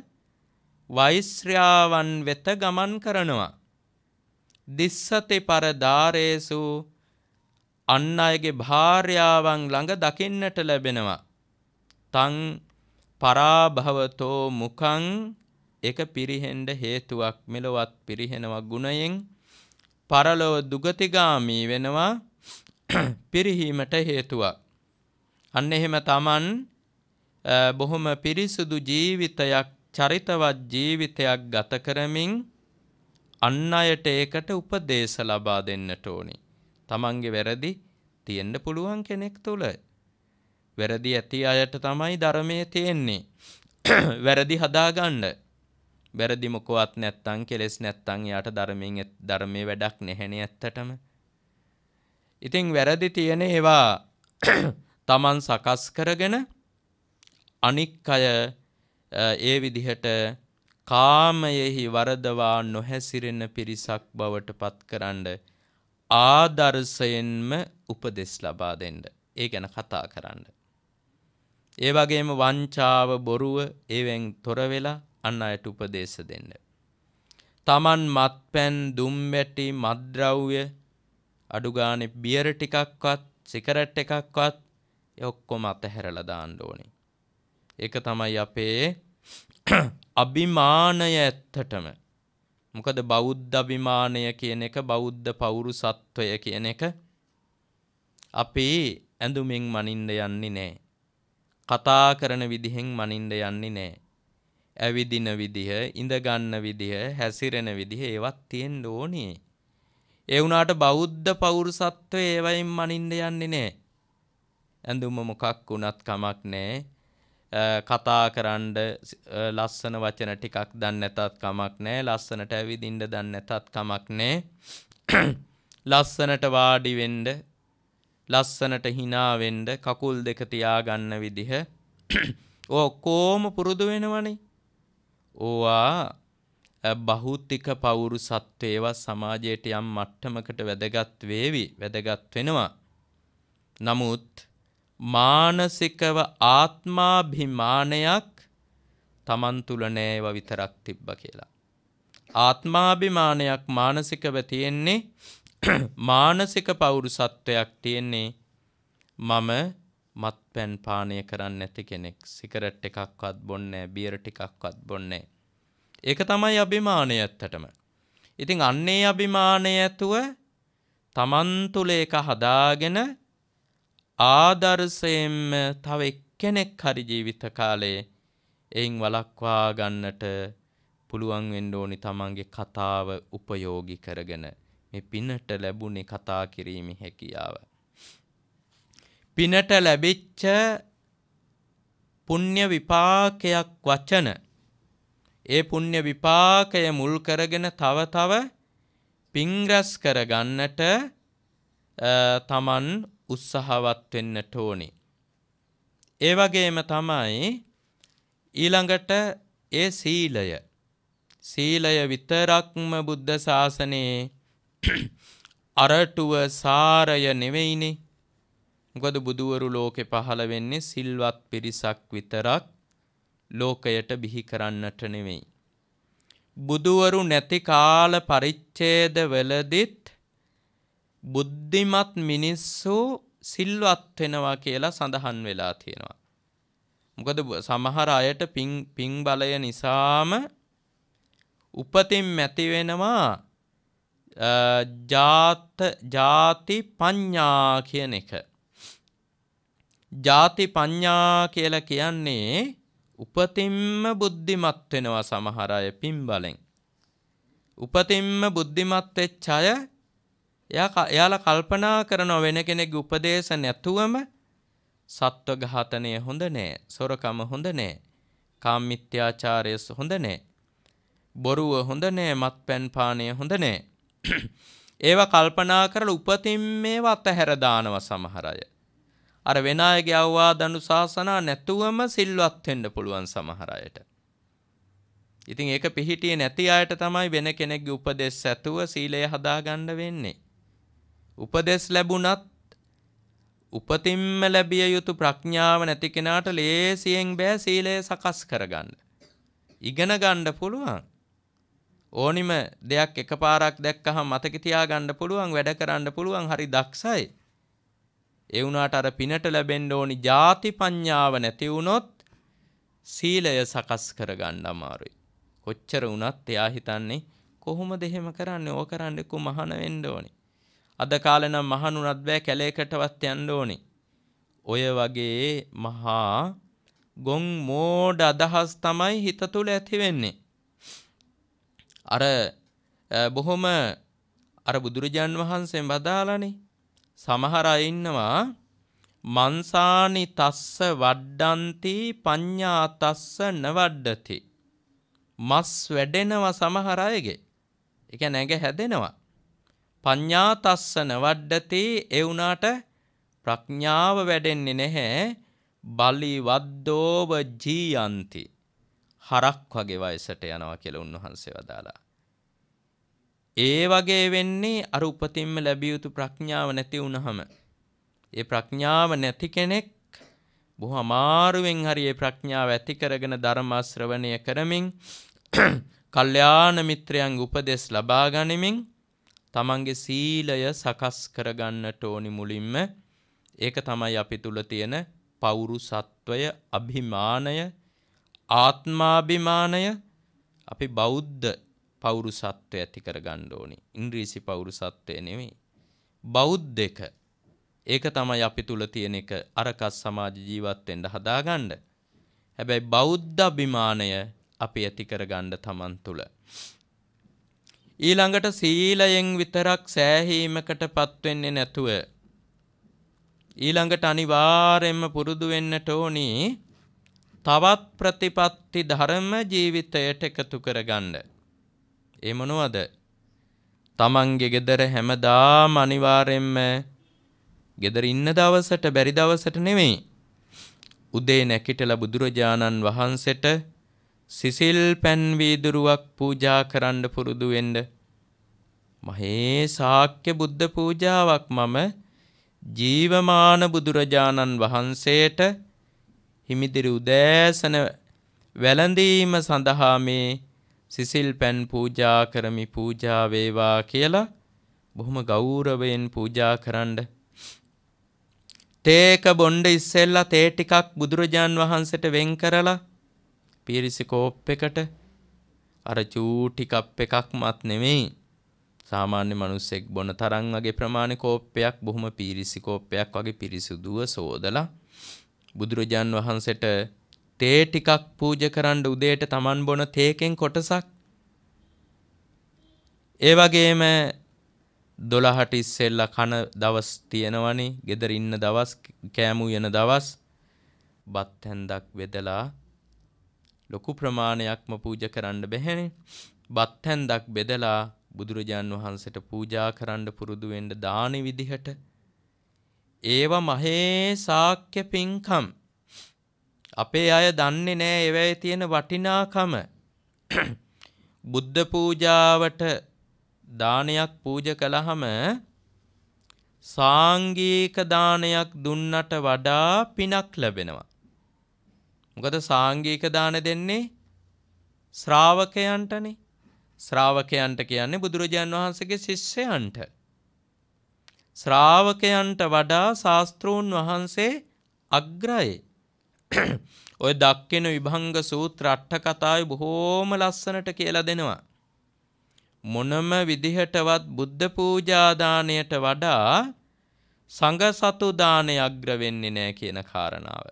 වෛශ්‍රයාවන් වෙත ගමන් කරනවා. දිස්සති පරදාරේසු අන් අයගේ භාර්යාවන් ළඟ දකින්නට ලැබෙනවා. තං පරාභවතෝ මුඛං එක පිරිහෙන්න හේතුවක් මෙලොවත් පිරිහෙනවා ගුණයෙන් පරලොව දුගතිගාමී වෙනවා පිරිහීමට හේතුවක්. අන්න එහෙම තමන් බොහොම පිරිසුදු ජීවිතයක් චරිතවත් ජීවිතයක් ගත කරමින් අන් අයට ඒකට උපදේශ ලබා දෙන්නට ඕනේ. තමන්ගේ වැරදි තියෙන්න පුළුවන් කෙනෙක් තුල. වැරදි ඇති අයට තමයි ධර්මයේ තියෙන්නේ. වැරදි හදාගන්න. වැරදි මොකවත් නැත්තම් කෙලස් නැත්තම් යාට ධර්මයෙන් ධර්මයේ වැඩක් නැහෙනේ ඇත්තටම. ඉතින් වැරදි තියෙන ඒවා තමන් සකස් කරගෙන අනික් අය ඒ විදිහට කාමයෙහි වරදවා නොහැසිරෙන පිරිසක් බවට පත්කරන්න ආදර්ශයෙන්ම උපදෙස් ලබා දෙන්න. ඒ ගැන කතා කරන්න. ඒ වගේම වංචාව බොරුව ඒවෙන් තොර වෙලා අන් අයට උපදේශ දෙන්න. තමන් මත්පැන් දුම්බැටි මත්ද්‍රව්‍ය අඩු ගානේ බියර් ටිකක්වත් සිගරට් එකක්වත් ඒ ඔක්කොම අතහැරලා දාන්න ඕනේ. ඒක තමයි අපේ අභිමානය ඇත්තටම. මොකද බෞද්ධ අභිමානය කියන එක බෞද්ධ පෞරුසත්වය කියන එක අපි ඇඳුමින් මනින්න යන්නේ නැහැ. කතා කරන විදිහෙන් මනින්න යන්නේ නැහැ. ඇවිදින විදිහ, ඉඳ ගන්න විදිහ, හැසිරෙන විදිහ ඒවත් තියෙන්න ඕනේ. ඒ වුණාට බෞද්ධ පෞරුසත්වය ඒවයින් මනින්න යන්නේ නැහැ. ඇඳුම මොකක් වුණත් කමක් නැහැ. කතා කරන්න ලස්සන වචන ටිකක් දන්නේ නැතත් කමක් නැහැ. ලස්සනට ඇවිදින්න දන්නේ නැතත් කමක් නැහැ. ලස්සනට වාඩි වෙන්න, ලස්සනට hina වෙන්න, කකුල් දෙක තියාගන්න විදිහ ඔක්කොම පුරුදු වෙනවනේ. ඕවා බහුතික පෞරුසත්වේව සමාජයට යම් මට්ටමකට වැදගත් වේවි, වැදගත් වෙනවා. නමුත් මානසිකව ආත්මාභිමානයක් Taman තුල නෑව විතරක් තිබ්බ කියලා. ආත්මාභිමානයක් මානසිකව තියෙන්නේ මානසික පෞරුසත්වයක් තියෙන්නේ මම මත්පැන් පානය කරන්නේ නැති කෙනෙක්. සිගරට් එකක්වත් බොන්නේ නැහැ, බියර් ටිකක්වත් බොන්නේ නැහැ. ඒක තමයි අභිමානය ඇත්තටම. ඉතින් අන්නේ අභිමානය ඇතුව Taman තුල ඒක හදාගෙන ආදර්ශයෙන්ම තව එක්කෙනෙක් හරි ජීවිත කාලේ එයින් වළක්වා ගන්නට පුළුවන් වෙන්න ඕනි. Tamanගේ කතාව උපයෝගී කරගෙන මේ පිනට ලැබුණේ කතා කිරීමේ හැකියාව. පිනට ලැබිච්ච පුණ්‍ය විපාකයක් වචන, ඒ පුණ්‍ය විපාකය මුල් කරගෙන තව තව පින් රැස් කරගන්නට තමන් උත්සාහවත් වෙන්නට ඕනි. ඒ වගේම තමයි ඊළඟට ඒ සීලය. සීලය විතරක්ම බුද්ධ ශාසනයේ අරටුව සාරය නෙවෙයිනේ. මොකද බුදුවරු ලෝකේ පහළ වෙන්නේ සිල්වත් පිරිසක් විතරක් ලෝකයට බිහි කරන්නට නෙවෙයි. බුදුවරු නැති කාල පරිච්ඡේද වලදීත් බුද්ධිමත් මිනිස්සු සිල්වත් වෙනවා කියලා සඳහන් වෙලා තියෙනවා. මොකද සමහර අයට පින් පින් බලය නිසාම උපතින් ඇති වෙනවා ජාත ජාති පඤ්ඤා කියන එක. ජාති පඤ්ඤා කියලා කියන්නේ උපතින්ම බුද්ධිමත් වෙනවා සමහර අය පින් බලෙන්. උපතින්ම බුද්ධිමත් වෙච්ච අය එයාලා කල්පනා කරනවා වෙන කෙනෙක්ගේ උපදේශ නැතුවම සත්ව ඝාතනය හොඳ නෑ, සොරකම හොඳ නෑ, කාමමිත්‍යාචාරය හොඳ නෑ, බොරුව හොඳ නෑ, මත්පැන් පානය හොඳ නෑ. ඒවා කල්පනා කරලා උපතින් මේවා අතහැර දානවා සමහර අය. අර වෙන අයගේ අවවාද අනුශාසනා නැතුවම සිල්වත් වෙන්න පුළුවන් සමහර අයට. ඉතින් ඒක පිහිටියේ නැති අයට තමයි වෙන කෙනෙක්ගේ උපදෙස් ඇතුව සීලය හදාගන්න වෙන්නේ. උපදෙස් ලැබුණත් උපතින්ම ලැබිය යුතු ප්‍රඥාව නැති කෙනාට ලේසියෙන් බෑ සීලය සකස් කරගන්න. ඉගෙන ගන්න පුළුවන්. ඕනිම දෙයක් එකපාරක් දැක්කහම මතක තියාගන්න පුළුවන්, වැඩ කරන්න පුළුවන්, හරි දක්ෂයි. ඒ වුණාට අර පිනට ලැබෙන්න ඕනි ಜಾති පඤ්ඤාව නැති වුණොත් සීලය සකස් කරගන්න අමාරුයි. කොච්චර වුණත් එයා හිතන්නේ කොහොමද එහෙම කරන්නේ? ඕක කරන්නේ කො මහාන වෙන්න ඕනේ. අද කාලේ නම් මහානුනත් බෑ, කැලේකටවත් යන්න ඕනේ. ඔය වගේ මහා ගොන් මෝඩ අදහස් තමයි හිත තුළ ඇති වෙන්නේ. අර බොහොම අර බුදුරජාන් වහන්සේ බදාලානේ සමහර අය ඉන්නවා මන්සානි තස්ස වඩ්ඩන්ති පඤ්ඤා තස්ස නවඩ්ඩති. මස් වැඩෙනවා සමහර අයගේ. ඒ කියන්නේ ඇඟ හැදෙනවා. පඤ්ඤා තස්ස නවඩ්ඩති, ඒ උනාට ප්‍රඥාව වැඩෙන්නේ නැහැ. බලි වද්දෝව ජීයන්ති. හරක් වගේ වයසට යනවා කියලා උන්වහන්සේ වදාලා. ඒ වගේ වෙන්නේ අර උපතින්ම ලැබිය යුතු ප්‍රඥාව නැති වුනහම. ඒ ප්‍රඥාව නැති කෙනෙක් බොහොම අමාරුවෙන් හරි ඒ ප්‍රඥාව ඇති කරගෙන ධර්ම ශ්‍රවණය කරමින් කල්යාණ මිත්‍රයන්ගේ උපදෙස් ලබා ගනිමින් තමන්ගේ සීලය සකස් කරගන්නට ඕනි මුලින්ම. ඒක තමයි අපි තුල තියෙන පෞරුසත්වය, අභිමානය, ආත්මාභිමානය. අපි බෞද්ධ පෞරුසත්වය ඇති කරගන්න ඕනි. ඉංග්‍රීසි පෞරුසත්වය නෙමෙයි. බෞද්ධක. ඒක තමයි අපි තුල තියෙන එක. අරකස් සමාජ ජීවත් වෙන්න හදාගන්න. හැබැයි බෞද්ධ අභිමානය අපි ඇති කරගන්න තමන් තුල. ඊළඟට සීලයෙන් විතරක් සෑහීමකටපත් වෙන්නේ නැතුව ඊළඟට අනිවාර්යයෙන්ම පුරුදු වෙන්නට ඕනි තවත් ප්‍රතිපත්ති ධර්ම ජීවිතයට එකතු කරගන්න. ඒ මොනවද? තමන්ගේ ගෙදර හැමදාම අනිවාර්යයෙන්ම ගෙදර ඉන්න දවසට බැරි දවසට නෙමෙයි. උදේ නැගිටලා බුදුරජාණන් වහන්සේට සිසිල් පැන් වීදුරුවක් පූජා කරන්න පුරුදු වෙන්න. මහේ ශාක්‍ය බුද්ධ පූජාවක් මම ජීවමාන බුදුරජාණන් වහන්සේට හිමිදිරි උදෑසන වැළඳීම සඳහා මේ සිසිල් පැන් පූජා කරමි, පූජා වේවා කියලා බොහොම ගෞරවයෙන් පූජා කරන්න. තේක බොණ්ඩ ඉස්සෙල්ලා තේ ටිකක් බුදුරජාන් වහන්සේට වෙන් කරලා පීරිසි කෝප් එකට අර චූටි කප් එකක්වත් නෙමෙයි. සාමාන්‍ය මිනිස්සෙක් බොන තරම් වගේ ප්‍රමාණික කෝප්පයක් බොහොම පීරිසි කෝප්පයක් වගේ පිරිසුදුව සෝදලා බුදුරජාන් වහන්සේට තේ ටිකක් පූජා කරන්න උදේට Taman බොන තේකෙන් කොටසක්. ඒ වගේම දොළහට ඉස්සෙල්ලා කන දවස් තියෙනවනේ, ගෙදර ඉන්න දවස්, කෑමු යන දවස් බත් හැන්දක් බෙදලා ලොකු ප්‍රමාණයක්ම පූජා කරන්න බැහැනේ. බත් හැන්දක් බෙදලා බුදුරජාන් වහන්සේට පූජා කරන්න පුරුදු වෙන්න දානි විදිහට. ඒව මහේ ශාක්‍ය පින්කම්. අපේ අය දන්නේ නෑ ඒවැයේ තියෙන වටිනාකම. බුද්ධ පූජාවට දානයක් පූජා කළාම සාංගික දානයක් දුන්නට වඩා පිනක් ලැබෙනවා. මොකද සාංගික දාන දෙන්නේ ශ්‍රාවකයන්ටනේ. ශ්‍රාවකයන්ට කියන්නේ බුදුරජාන් වහන්සේගේ ශිෂ්‍යයන්ට. ශ්‍රාවකයන්ට වඩා ශාස්ත්‍රූන් වහන්සේ අග්‍රයි. ඔය දක්කින විභංග සූත්‍ර අට කතාවේ බොහෝම ලස්සනට කියලා දෙනවා. මොනම විදිහටවත් බුද්ධ පූජා දාණයට වඩා සංඝ සතු දාණය අග්‍ර වෙන්නේ නැහැ කියන කාරණාව.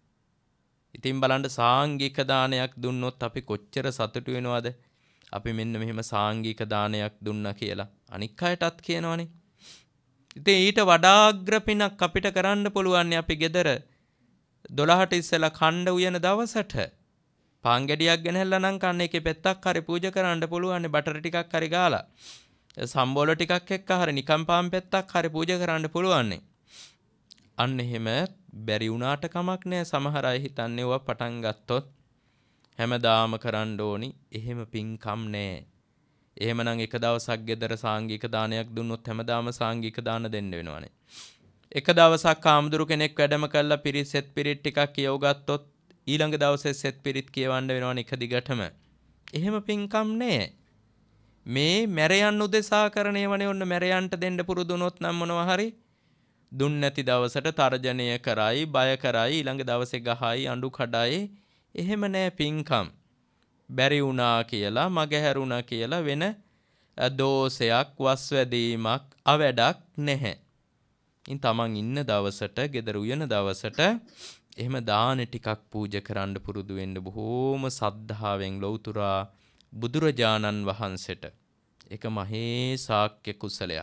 ඉතින් බලන්න සාංගික දානයක් දුන්නොත් අපි කොච්චර සතුටු වෙනවද? අපි මෙන්න මෙහෙම සාංගික දානයක් දුන්නා කියලා අනික් අයටත් කියනවනේ. ඉතින් ඊට වඩා අග්‍ර පිනක් අපිට කරන්න පුළුවන් අපි ගෙදර දොළහට ඉස්සෙල්ලා කණ්ඩ උයන දවසට පාන් ගෙඩියක් ගෙනහැල්ලා නම් කන්න එකේ පෙත්තක් හරි පූජා කරන්න පුළුවන්. බටර් ටිකක් හරි ගාලා සම්බෝල ටිකක් එක්ක හරි නිකම් පාන් පෙත්තක් හරි පූජා කරන්න පුළුවන්. අන්න එහෙම බැරි වුණාට කමක් නෑ. සමහර අය හිතන්නේ ඔවා පටන් ගත්තොත් හැමදාම කරන්න ඕනි. එහෙම පින්කම් නෑ. එහෙමනම් එක දවසක් ගෙදර සාංගික දානයක් දුන්නොත් හැමදාම සාංගික දාන දෙන්න වෙනවනේ. එක දවසක් ආම්දුරු කෙනෙක් වැඩම කළා පිරිත් සෙත් පිරිත් ටිකක් කියව ගත්තොත් ඊළඟ දවසේ සෙත් පිරිත් කියවන්න වෙනවනේ එක දිගටම. එහෙම පින්කම් නෑ. මේ මැරයන් උදෙසා කරන ඒවානේ. ඔන්න මැරයන්ට දෙන්න පුරුදු වුණොත් නම් මොනවා හරි දුන්න නැති දවසට තර්ජනය කරයි, බය කරයි, ඊළඟ දවසේ ගහයි, අඬු කඩයි. එහෙම නෑ පින්කම්. බැරි වුණා කියලා, මගහැරුණා කියලා වෙන දෝෂයක්, වස්වැදීමක්, අවැඩක් නැහැ. ඉතින් තමන් ඉන්න දවසට, ගෙදර උයන දවසට එහෙම දාන ටිකක් පූජා කරන්න පුරුදු වෙන්න බොහෝම සද්ධාවෙන් ලෞතුරා බුදුරජාණන් වහන්සේට. ඒක මහේ ශාක්‍ය කුසලයක්.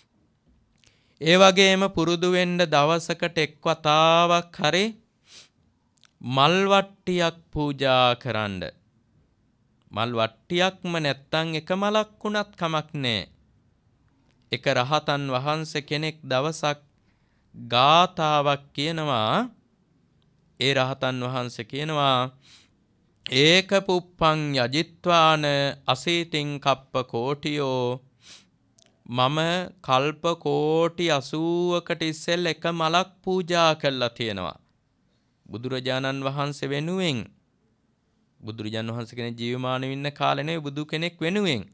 ඒ වගේම පුරුදු වෙන්න දවසකට එක් වතාවක් හරි මල් වට්ටියක් පූජා කරන්න. මල් වට්ටියක්ම නැත්තම් එක මලක් වුණත් කමක් නෑ. එක රහතන් වහන්සේ කෙනෙක් දවසක් ගාථාවක් කියනවා. ඒ රහතන් වහන්සේ කියනවා ඒක පුප්පං යජිත්වාන අසීතින් කප්ප කෝටියෝ. මම කල්ප කෝටි අසූවකට ඉස්සෙල් එක මලක් පූජා කළා තියෙනවා බුදුරජාණන් වහන්සේ වෙනුවෙන්. බුදුරජාණන් වහන්සේ කෙනෙක් ජීවමානව ඉන්න කාලේ නෙවෙයි, බුදු කෙනෙක් වෙනුවෙන්.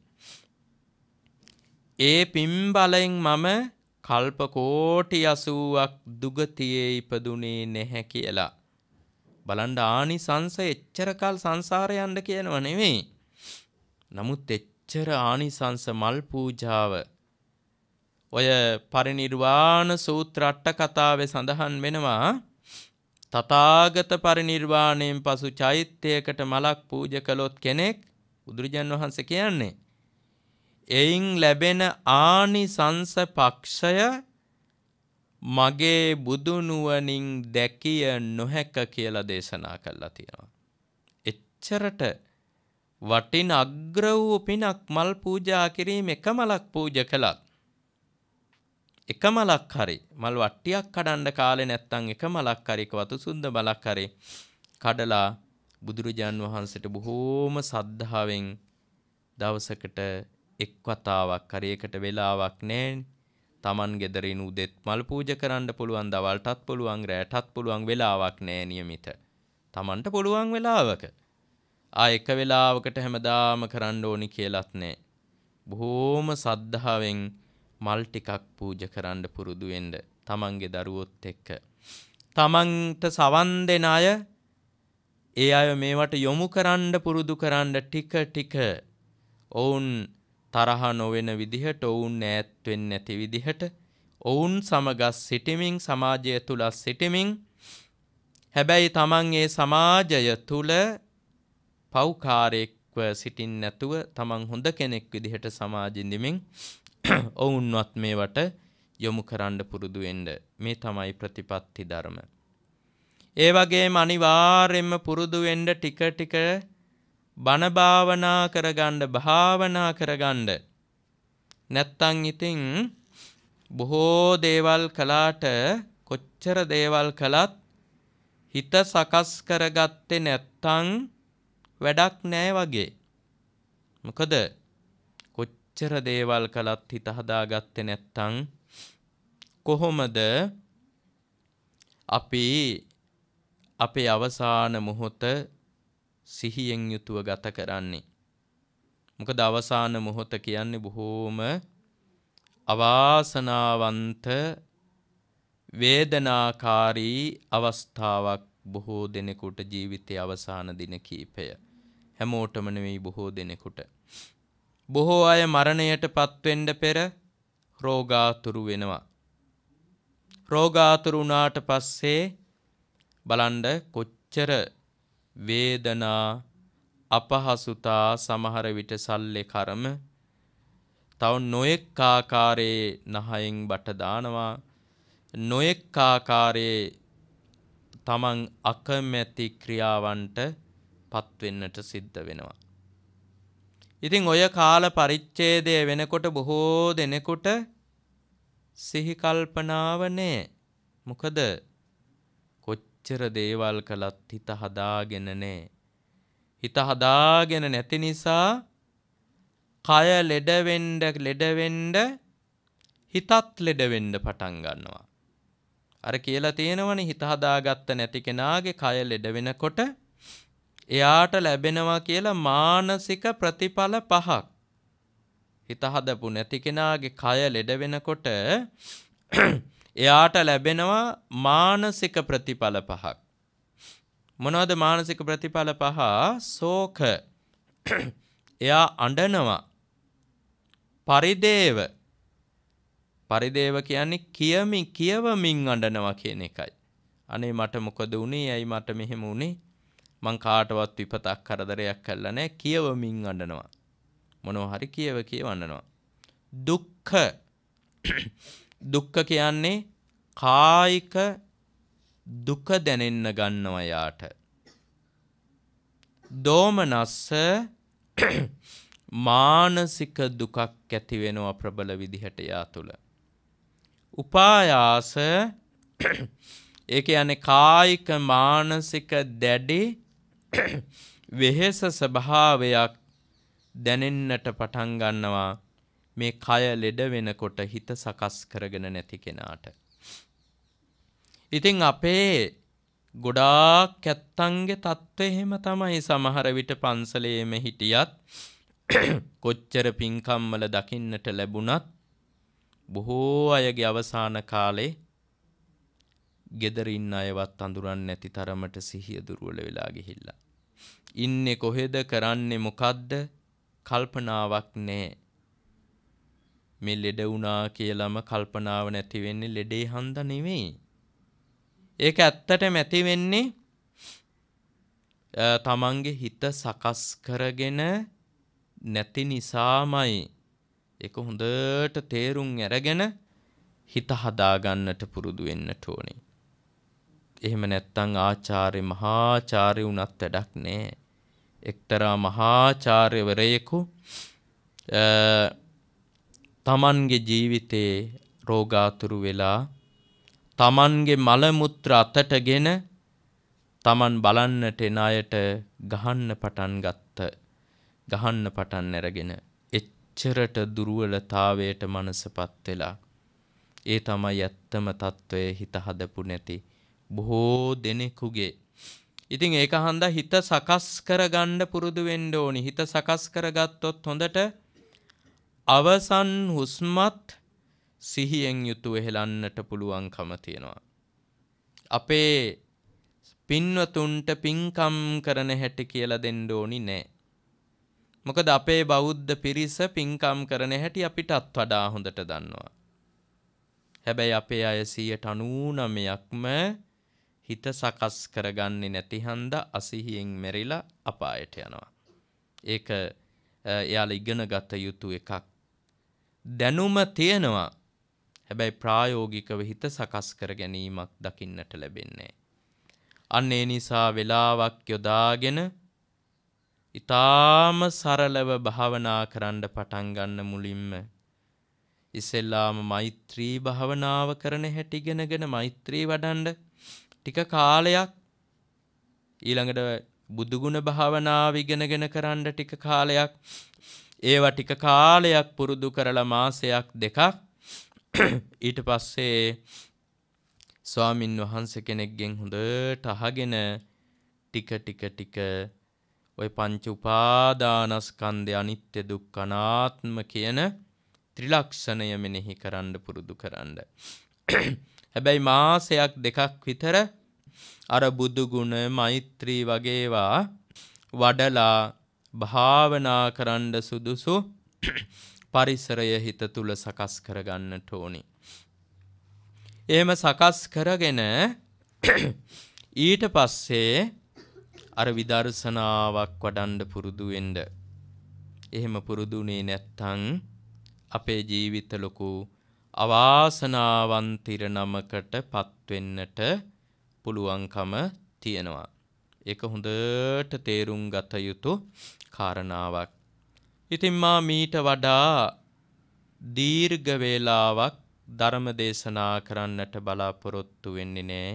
ඒ පින් බලෙන් මම කල්ප කෝටි අසූවක් දුගතියේ ඉපදුනේ නැහැ කියලා. බලන්න ආනිසංස එච්චර කල් සංසාරේ යන්න කියනව නෙවෙයි. නමුත් එච්චර ආනිසංස මල් පූජාව ඔය පරිනිර්වාණ සූත්‍ර අට කතාවේ සඳහන් වෙනවා. තථාගත පරිනිර්වාණයෙන් පසු චෛත්‍යයකට මලක් පූජා කළොත් කෙනෙක්, බුදුරජාණන් වහන්සේ කියන්නේ, එයින් ලැබෙන ආනිසංස පක්ෂය මගේ බුදු නුවණින් දැකිය නොහැක කියලා දේශනා කළා තියෙනවා. එච්චරට වටින අග්‍ර වූ පිනක් මල් පූජා කිරීම. එක මලක් පූජා කළත් එක මලක් හරි මල් වට්ටියක් කඩන්න කාලේ නැත්තම් එක මලක් හරි වතු සුන්ද මලක් හරි කඩලා බුදුරජාන් වහන්සේට බොහෝම සද්ධාවෙන් දවසකට එක් වතාවක් හරි එකට වෙලාවක් නැහැ. Taman ගෙදරින් උදෙත් මල් පූජා කරන්න පුළුවන්, දවල්ටත් පුළුවන්, රැටත් පුළුවන්, වෙලාවක් නැහැ નિયમિત. Tamanට පුළුවන් වෙලාවක. ආ එක වෙලාවකට හැමදාම කරන්න ඕනි කියලාත් නැහැ. බොහෝම සද්ධාවෙන් මල් ටිකක් පූජා කරන්න පුරුදු වෙන්න. Tamanගේ දරුවොත් එක්ක. Tamanට සවන් දෙන අය ඒ අය මේවට යොමු කරන්න පුරුදු කරන්න ටික ටික ඔවුන් තරහ නොවන විදිහට, ඔවුන් ඈත් වෙන්නේ නැති විදිහට, ඔවුන් සමග සිටමින් සමාජය තුල සිටමින් හැබැයි Taman ඒ සමාජය තුල පෞකාරයෙක්ව සිටින්න නැතුව Taman හොඳ කෙනෙක් විදිහට සමාජෙන් දෙමින් ඔවුන්වත් මේවට යොමු කරන්න පුරුදු වෙන්න. මේ තමයි ප්‍රතිපත්ති ධර්ම. ඒ වගේම අනිවාර්යෙන්ම පුරුදු වෙන්න ටික ටික බණ භාවනා කරගන්න, භාවනා කරගන්න. නැත්තම් ඉතින් බොහෝ දේවල් කළාට කොච්චර දේවල් කළත් හිත සකස් කරගත්තේ නැත්තම් වැඩක් නෑ වගේ. මොකද කොච්චර දේවල් කළත් හිත හදාගත්තේ නැත්තම් කොහොමද අපි අපේ අවසාන මොහොත සිහියෙන් යුතුව ගත කරන්නේ? මොකද අවසාන මොහොත කියන්නේ බොහෝම අවාසනාවන්ත වේදනාකාරී අවස්ථාවක් බොහෝ දෙනෙකුට ජීවිතයේ අවසාන දින කීපය. හැමෝටම නෙවෙයි බොහෝ දෙනෙකුට. බොහෝ අය මරණයට පත්වෙන්න පෙර රෝගාතුරු වෙනවා. රෝගාතුරු වුණාට පස්සේ බලන්න කොච්චර වේදනා, අපහසුතා, සමහර විට සල්ලේ කර්ම, තව නොයෙක් ආකාරයේ නහයෙන් බට දානවා, නොයෙක් ආකාරයේ තමන් අකමැති ක්‍රියාවන්ට පත්වෙන්නට සිද්ධ වෙනවා. ඉතින් ඔය කාල පරිච්ඡේදය වෙනකොට බොහෝ දෙනෙකුට සිහි කල්පනාව නැහැ. මොකද කොච්චර දේවල් කළත් හිත හදාගෙන නැහැ. හිත හදාගෙන නැති නිසා කය ලෙඩ වෙන්න ලෙඩ වෙන්න හිතත් ලෙඩ වෙන්න පටන් ගන්නවා. අර කියලා තියෙනවනේ හිත හදාගත්ත නැති කෙනාගේ කය ලෙඩ වෙනකොට එයාට ලැබෙනවා කියලා මානසික ප්‍රතිඵල පහක්. හිත හදපු නැති කෙනාගේ කය ලෙඩ වෙනකොට එයාට ලැබෙනවා මානසික ප්‍රතිඵල පහක්. මොනවද මානසික ප්‍රතිඵල පහ? ශෝක. එයා අඬනවා. පරිදේව. පරිදේව කියන්නේ කියමින් කියවමින් අඬනවා කියන එකයි. අනේ මට මොකද වුනේ? ඇයි මට මෙහෙම වුනේ? මං කාටවත් විපතක් කරදරයක් කළා නැහැ. කියවමින් අඬනවා. මොනවා හරි කියව කියව අඬනවා. දුක්ඛ. දුක්ඛ කියන්නේ කායික දුක දැනෙන්න ගන්නවා යාට. දෝමනස්ස මානසික දුකක් ඇති වෙනවා ප්‍රබල විදිහට යා තුළ. උපායාස ඒ කියන්නේ කායික මානසික දැඩි වෙහෙස ස්වභාවයක් දැනෙන්නට පටන් ගන්නවා මේ කය ලෙඩ වෙනකොට හිත සකස් කරගෙන නැති කෙනාට. ඉතින් අපේ ගොඩාක් ඇත්තන්ගේ තත්ත්වය එහෙම තමයි. සමහර විට පන්සලේම හිටියත් කොච්චර පින්කම් වල දකින්නට ලැබුණත් බොහෝ අයගේ අවසාන කාලේ ගෙදරින් අයවත් අඳුරන්නේ නැති තරමට සිහිය දුර්වල වෙලා ගිහිල්ලා. ඉන්නේ කොහෙද, කරන්නේ මොකද්ද කල්පනාවක් නැහැ. මේ ලෙඩ වුණා කියලාම කල්පනාව නැති වෙන්නේ ලෙඩේ හන්ද නෙවෙයි. ඒක ඇත්තටම ඇති වෙන්නේ තමන්ගේ හිත සකස් කරගෙන නැති නිසාමයි. ඒක හොඳට තේරුම් අරගෙන හිත හදාගන්නට පුරුදු වෙන්නට ඕනේ. එහෙම නැත්නම් ආචාර්ය මහාචාර්ය වුණත් වැඩක් නෑ. එක්තරා මහාචාර්යවරයෙකු තමන්ගේ ජීවිතේ රෝගාතුරු වෙලා තමන්ගේ මල මුත්‍ර අතටගෙන තමන් බලන්නට එන අයට ගහන්න පටන් ගත්ත. ගහන්න පටන් අරගෙන එච්චරට දුර්වලතාවයට මනසපත් වෙලා ඒ තමයි ඇත්තම తত্ত্বය හිත හදපු නැති බොහෝ දෙනෙකුගේ. ඉතින් ඒක හන්දා හිත සකස් කරගන්න පුරුදු වෙන්න ඕනි. හිත සකස් කරගත්තොත් හොඳට අවසන් හුස්මත් සිහියෙන් යුතුව හෙලන්නට පුළුවන්කම තියෙනවා. අපේ පින්වතුන්ට පින්කම් කරන හැටි කියලා දෙන්න ඕනි නෑ. මොකද අපේ බෞද්ධ පිරිස පින්කම් කරන හැටි අපිටත් වඩා හොඳට දන්නවා. හැබැයි අපේ අය සියයට අනූනවයක්ම හිත සකස් කරගන්නේ නැති හන්දා අසිහියෙන් මෙරිලා අපායට යනවා. ඒක එයාලා ඉගෙන ගත යුතු එකක්. දැනුම තියෙනවා. හැබැයි ප්‍රායෝගිකව හිත සකස් කර ගැනීමක් දකින්නට ලැබෙන්නේ. අන්න ඒ නිසා වෙලාවක් යොදාගෙන ඊටාම සරලව භාවනා කරන්න පටන් ගන්න මුලින්ම ඉස්සෙල්ලාම මෛත්‍රී භාවනාව කරන හැටි ඉගෙනගෙන මෛත්‍රී වඩන්න ටික කාලයක් ඊළඟට බුදුගුණ භාවනාව ඉගෙනගෙන කරන්න ටික කාලයක් ඒවා ටික කාලයක් පුරුදු කරලා මාසයක් දෙකක් ඊට පස්සේ ස්වාමින් වහන්සේ කෙනෙක්ගෙන් හොඳට අහගෙන ටික ටික ටික ඔය පංච උපාදානස්කන්ධය අනිත්‍ය දුක්ඛ අනාත්ම කියන ත්‍රිලක්ෂණය මෙනෙහි කරන්න පුරුදු කරන්න. හැබැයි මාසයක් දෙකක් විතර අර බුදු ගුණ මෛත්‍රී වගේවා වඩලා භාවනා කරන්න සුදුසු පරිසරය හිත තුල සකස් කරගන්නට ඕනි. එහෙම සකස් කරගෙන ඊට පස්සේ අර විදර්ශනාවක් වඩන්න පුරුදු වෙන්න. එහෙම පුරුදුනේ නැත්තම් අපේ ජීවිත ලොකු අවාසනාවන්තිර නමකට පත් වෙන්නට පුළුවන්කම තියෙනවා. ඒක හොඳට තේරුම් ගත යුතු කාරණාවක්. ඉතින් මා මීට වඩා දීර්ඝ වේලාවක් ධර්ම දේශනා කරන්නට බලාපොරොත්තු වෙන්නේ නෑ.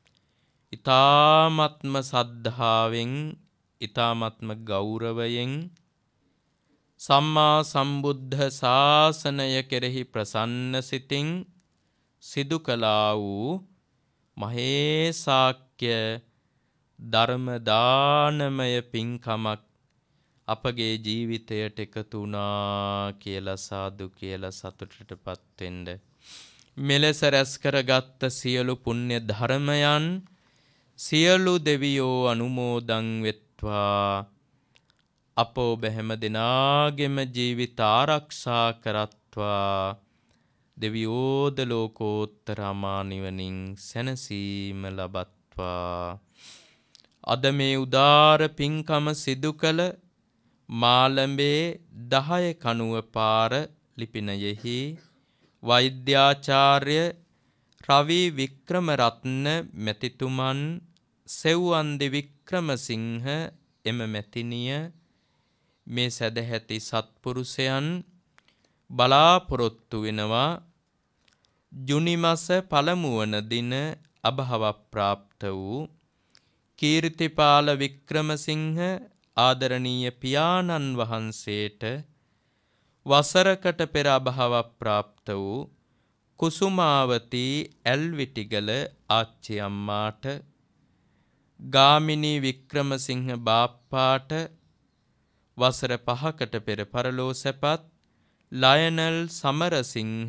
ඊ타ත්ම සද්ධාවෙන් ඊ타ත්ම ගෞරවයෙන් සම්මා සම්බුද්ධ ශාසනය කෙරෙහි ප්‍රසන්න සිතින් සිදු කළා වූ මහේසාක්‍ය ධර්ම දානමය පින්කමක් අපගේ ජීවිතයට එකතු වුණා කියලා සාදු කියලා සතුටටපත් වෙන්න. මෙලෙස රැස් කරගත්ත සියලු පුණ්‍ය ධර්මයන් සියලු දෙවියෝ අනුමෝදන් වෙත්වා. අපෝ බැහැම දෙනාගෙම ජීවිත ආරක්ෂා කරත්වා. දෙවියෝද ලෝකෝත්තර අමා නිවනින් සැනසීම ලබත්වා. අද මේ උදාර පින්කම සිදු කළ මාළඹේ දහය කණුව පාර ලිපිනයෙහි වෛද්‍යාචාර්ය රවි වික්‍රමරත්න මැතිතුමන් සෙව්වන්දි වික්‍රමසිංහ එම මැතිනිය මේ සදැහැති සත්පුරුෂයන් බලාපොරොත්තු වෙනවා ජුනි මාස පළමු වන දින අභව ප්‍රාප්ත වූ කීර්තිපාල වික්‍රමසිංහ ආදරණීය පියාණන් වහන්සේට වසරකට පෙර අභව ප්‍රාප්ත වූ කුසුමාවතී ඇල්විටිගල ආච්චි අම්මාට ගාමිණී වික්‍රමසිංහ බාප්පාට වසර පහකට පෙර පරලෝ සැපත් ලයනල් සමරසිංහ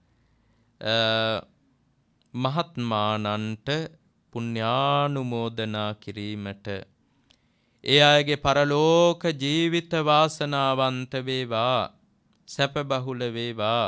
මහත්මානන්ට පුණ්‍යානුමෝදනා කිරීමට ඒ අයගේ පරලෝක ජීවිත වාසනාවන්ත වේවා සැප බහුල වේවා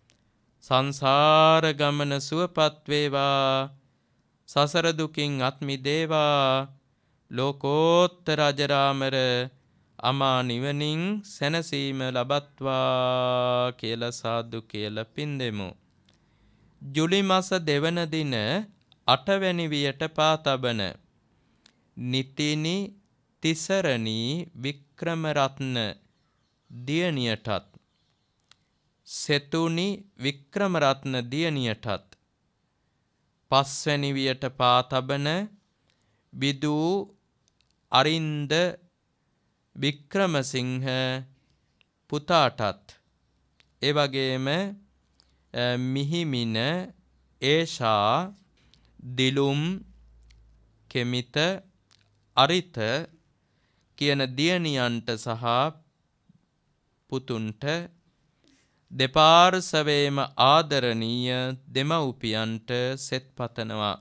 සංසාර ගමන සුවපත් වේවා සසර දුකින් අත් මිදේවා ලෝකෝත්තර අජරාමර අමා නිවනින් සැනසීම ලබත්වා කියලා සාදු කියලා පින් දෙමු. ජුලි මාස දෙවන දින අටවැනි වියට පා තබන නිතිනි තිසරණී වික්‍රමරත්න දියණියටත් සෙතුනි වික්‍රමරත්න දියණියටත් පස්වැනි වියට පා තබන විදූ අරින්ද වික්‍රමසිංහ පුතාටත් ඒ වගේම මිහිමින ඒෂා දිලුම් කෙමිත අරිත කියන දියණියන්ට සහ පුතුන්ට දෙපාර්ශවයේම ආදරණීය දෙමව්පියන්ට සෙත් පතනවා.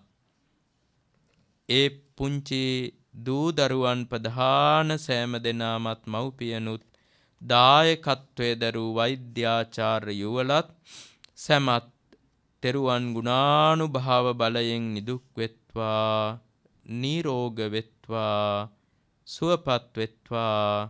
ඒ පුංචි දූ දරුවන් ප්‍රධාන සෑම දෙනාමත් මව්පියනුත් දායකත්වයේ දරූ වෛද්‍යාචාර්ය යුවලත් සැමත් තෙරුවන් ගුණානුභාව බලයෙන් නිදුක් වෙත්වා නිරෝග වෙත්වා සුවපත් වෙත්වා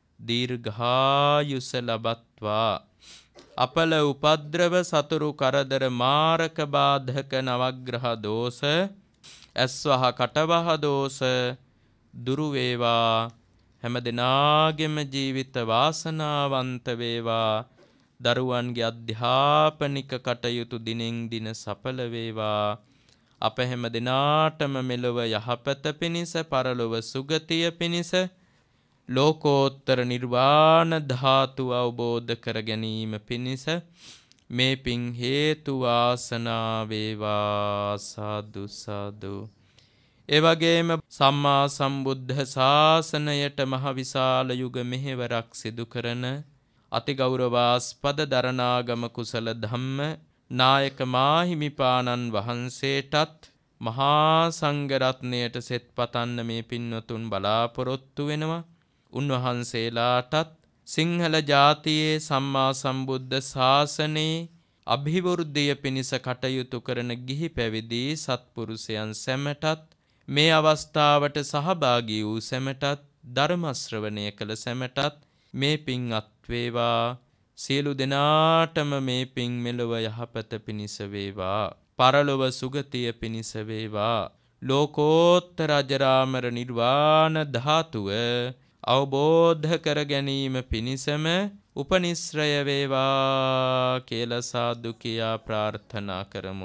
දීර්ඝායුෂ ලබත්වා අපල උපද්‍රව සතුරු කරදර මාරක බාධක නවග්‍රහ දෝෂ ඇස්වහ කටවහ දෝෂ දුරු වේවා හැම දිනාගෙම ජීවිත වාසනාවන්ත වේවා දරුවන්ගේ අධ්‍යාපනික කටයුතු දිනෙන් දින සඵල වේවා අප හැම දිනාටම මෙලොව යහපත පිණිස පරලොව සුගතිය පිණිස ලෝකෝත්තර නිර්වාණ ධාතුව අවබෝධ කර ගැනීම පිණිස මේ පින් හේතු වාසනා වේවා සාදු සාදු. ඒ වගේම සම්මා සම්බුද්ධ ශාසනයට මහ විශාල යුග මෙහෙවරක් සිදු කරන අතිගෞරවාස්පද දරණාගම කුසල ධම්ම නායක මාහිමිපාණන් වහන්සේටත් මහා සංඝරත්නයට සෙත් පතන්න මේ පින්වතුන් බලාපොරොත්තු වෙනවා. උන්වහන්සේලාටත් සිංහල ජාතියේ සම්මා සම්බුද්ධ ශාසනයේ අභිවෘද්ධිය පිණිස කටයුතු කරන ගිහි පැවිදි සත්පුරුෂයන් සැමටත් මේ අවස්ථාවට සහභාගී වූ සැමටත් ධර්ම ශ්‍රවණය කළ සැමටත් මේ පින් අත්වේවා. සියලු දෙනාටම මේ පින් මෙලොව යහපත පිණිස වේවා පරලොව සුගතිය පිණිස වේවා. ලෝකෝත්තර අජරාමර නිර්වාණ ධාතුව අවබෝධ කර ගැනීම පිණිසම උපනිශ්‍රය වේවා කියලා සාදු කියා ප්‍රාර්ථනා කරමු.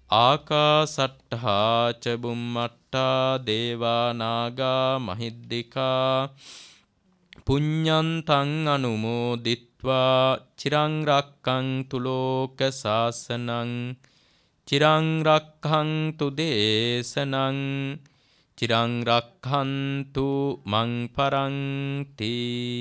ආකාසට්ඨා ච බුම්මට්ඨා දේවා නාග මහිද්దికා පුඤ්ඤන්තං අනුමෝදිත්වා චිරං රක්ඛන්තු ලෝක සාසනං චිරං රක්ඛන්තු දේශනං චිරං රක්ඛන්තු මං පරන්ති.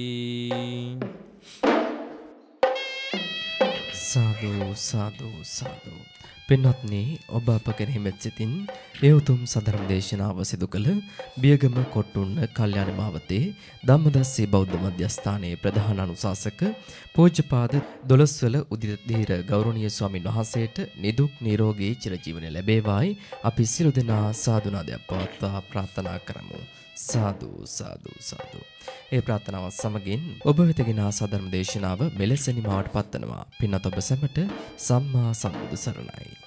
සාදු සාදු සාදු. පින්වත්නි, ඔබ අප කෙරෙහිම සිතින් ඒ උතුම් සදරම් දේශනාව සිදු කළ බියගම කොට්ටුන්න කල්යාණ මාවතේ ධම්මදස්සී බෞද්ධ මධ්‍යස්ථානයේ ප්‍රධාන අනුශාසක පූජ්‍යපාද දොළොස්වල උදිතදීර ගෞරවනීය ස්වාමින් වහන්සේට නිදුක් නිරෝගී චිරජීවනය ලැබේවායි අපි සියලු දෙනා සාදුනාදයක් පවත්වා ප්‍රාර්ථනා කරමු. සාදු සාදු සාදු. ඒ ප්‍රාර්ථනාවත් සමගින් ඔබ වෙතගෙන සදරම් දේශනාව මෙලෙස නිමාවට පත්වනවා. පින්වත් ඔබ සැමට සම්මා සම්බුදු සරණයි.